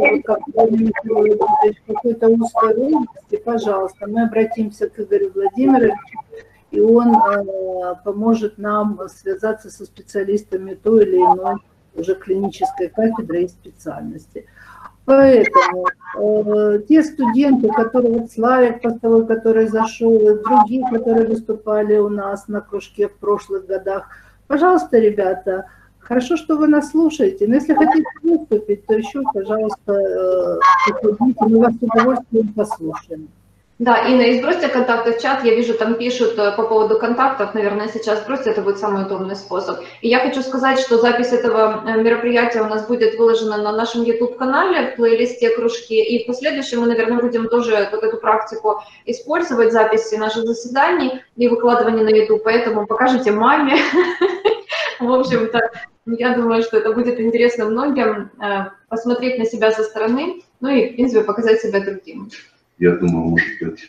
в какой-то узкой области, пожалуйста, мы обратимся к Игорю Владимировичу, и он поможет нам связаться со специалистами той или иной уже клинической кафедры и специальности. Поэтому те студенты, которые, вот Славик Постовой, который зашел, и другие, которые выступали у нас на кружке в прошлых годах, пожалуйста, ребята, хорошо, что вы нас слушаете, но если хотите выступить, то еще, пожалуйста, приходите, мы вас с удовольствием послушаем.
Да, Инна, и сбросьте контакты в чат, я вижу, там пишут по поводу контактов, наверное, сейчас сбросьте, это будет самый удобный способ. И я хочу сказать, что запись этого мероприятия у нас будет выложена на нашем YouTube-канале, в плейлисте «Кружки», и в последующем мы, наверное, будем тоже вот эту практику использовать, записи наших заседаний и выкладывание на YouTube, поэтому покажите маме. В общем-то, я думаю, что это будет интересно многим, посмотреть на себя со стороны, ну и, в принципе, показать себя другим.
Я думаю, может быть,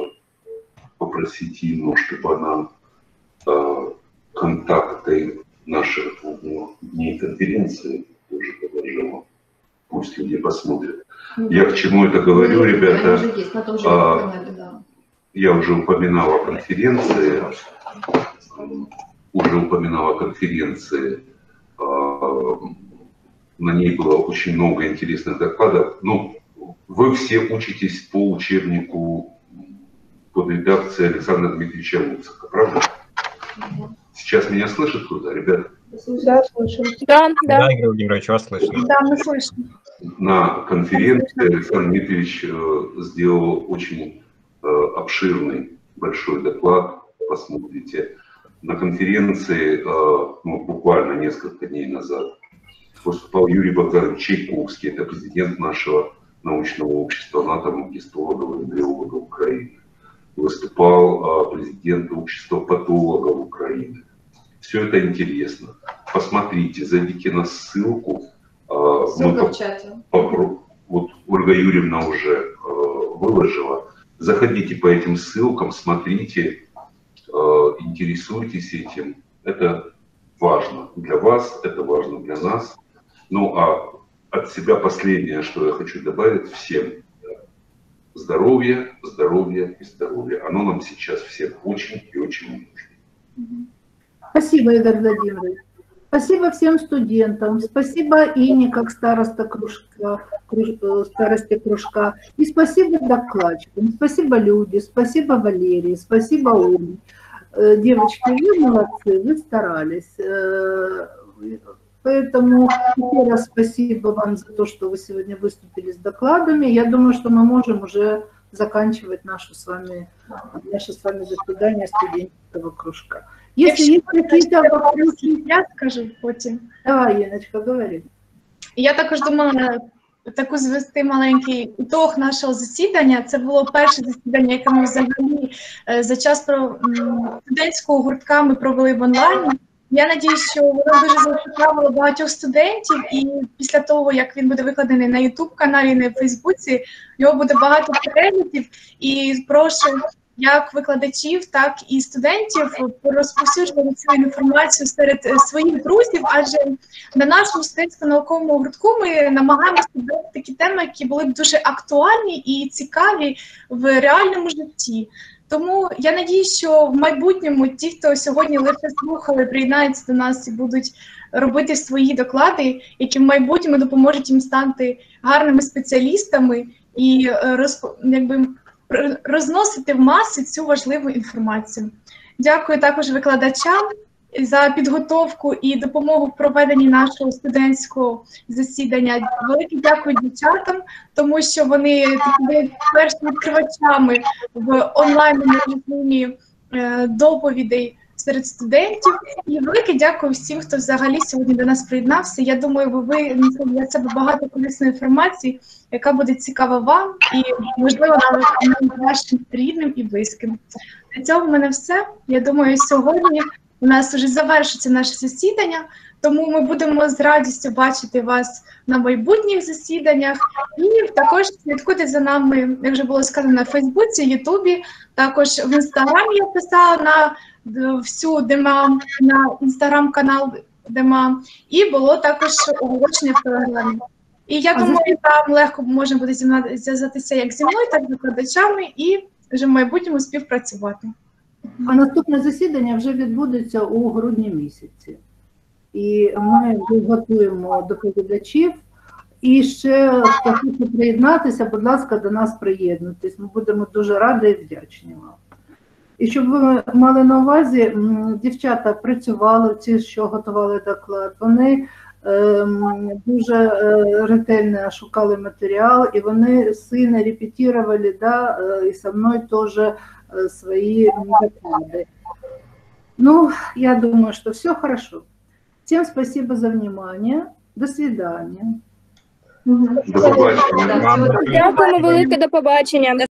попросить Инну, чтобы она контакты наших 2 дней конференции тоже положила. Пусть люди посмотрят. Я к чему это говорю, ребята? Я уже упоминал о конференции, на ней было очень много интересных докладов. Ну, вы все учитесь по учебнику под редакцией Александра Дмитриевича Луцика, правда? Сейчас меня слышат туда, ребята?
Да, слышим.
Да.
Да, Игорь Владимирович, вас слышно.
Да, мы слышим.
На конференции Александр Дмитриевич сделал очень обширный, большой доклад, посмотрите. На конференции, буквально несколько дней назад, выступал Юрий Богданович Чайковский, это президент нашего научного общества анатомов-гистологов и эмбриологов Украины. Выступал президент общества патологов Украины. Все это интересно. Посмотрите, зайдите на ссылку.
Ссылка в чате.
Вот Ольга Юрьевна уже выложила. Заходите по этим ссылкам, смотрите, интересуйтесь этим. Это важно для вас, это важно для нас. Ну а от себя последнее, что я хочу добавить всем. Здоровье, здоровье и здоровье. Оно нам сейчас всем очень и очень нужно.
Спасибо, Игорь Владимирович. Спасибо всем студентам. Спасибо Ине, как старосте кружка. И спасибо докладчикам. Спасибо Люде, спасибо Валерии, спасибо Оле. Девочки, вы молодцы, вы старались. Поэтому еще раз спасибо вам за то, что вы сегодня выступили с докладами. Я думаю, что мы можем уже заканчивать наше с вами заседание студенческого кружка. Если есть какие-то вопросы,
я скажу потім.
Давай, Яночка, говори.
Я також думала таку звести маленький ітог нашого засідання. Це було перше засідання, яке ми взагалі за час студентського гуртка ми провели в онлайні. Я надіюсь, що воно дуже зацікавило багатьох студентів, і після того, як він буде викладений на YouTube-каналі, на Фейсбуці, в нього буде багато переглядів. І прошу як викладачів, так і студентів розповсюджувати цю інформацію серед своїх друзів, адже на нашому студентсько-науковому гуртку ми намагаємося підбирати такі теми, які були б дуже актуальні і цікаві в реальному житті. Тому я надіюсь, що в майбутньому ті, хто сьогодні лише слухали, приєднаються до нас і будуть робити свої доклади, які в майбутньому допоможуть їм стати гарними спеціалістами і розносити в маси цю важливу інформацію. Дякую також викладачам за підготовку і допомогу в проведенні нашого студентського засідання. Велике дякую дівчатам, тому що вони були першими відкривачами в онлайному режимі доповідей серед студентів. І велике дякую всім, хто взагалі сьогодні до нас приєднався. Я думаю, ви винесли для себе багато корисної інформації, яка буде цікава вам і, можливо, навіть вашим рідним і близьким. На цьому в мене все. Я думаю, сьогодні у нас вже завершиться наше засідання, тому ми будемо з радістю бачити вас на майбутніх засіданнях. І також слідкуйте за нами, як вже було сказано, на Фейсбуці, Ютубі, також в Інстаграмі я писала на всю ДЕМА, на Інстаграм-канал ДЕМА, і було також оголошення в Телеграмі. І я думаю, там легко можна буде зв'язатися як зі мною, так і з викладачами, і вже в майбутньому співпрацювати.
А наступне засідання вже відбудеться у грудні місяці. І ми вже готуємо доповідачів. І ще, хто хоче приєднатися, будь ласка, до нас приєднуйтесь. Ми будемо дуже раді і вдячні вам. І щоб ви мали на увазі, дівчата працювали, ті, що готували доклад, вони дуже ретельно шукали матеріал, і вони сильно репетировали, да, і со мною теж свои доклады. Ну, я думаю, что все хорошо. Всем спасибо за внимание. До свидания.
До побачення.
Дякуємо велике, до побачення.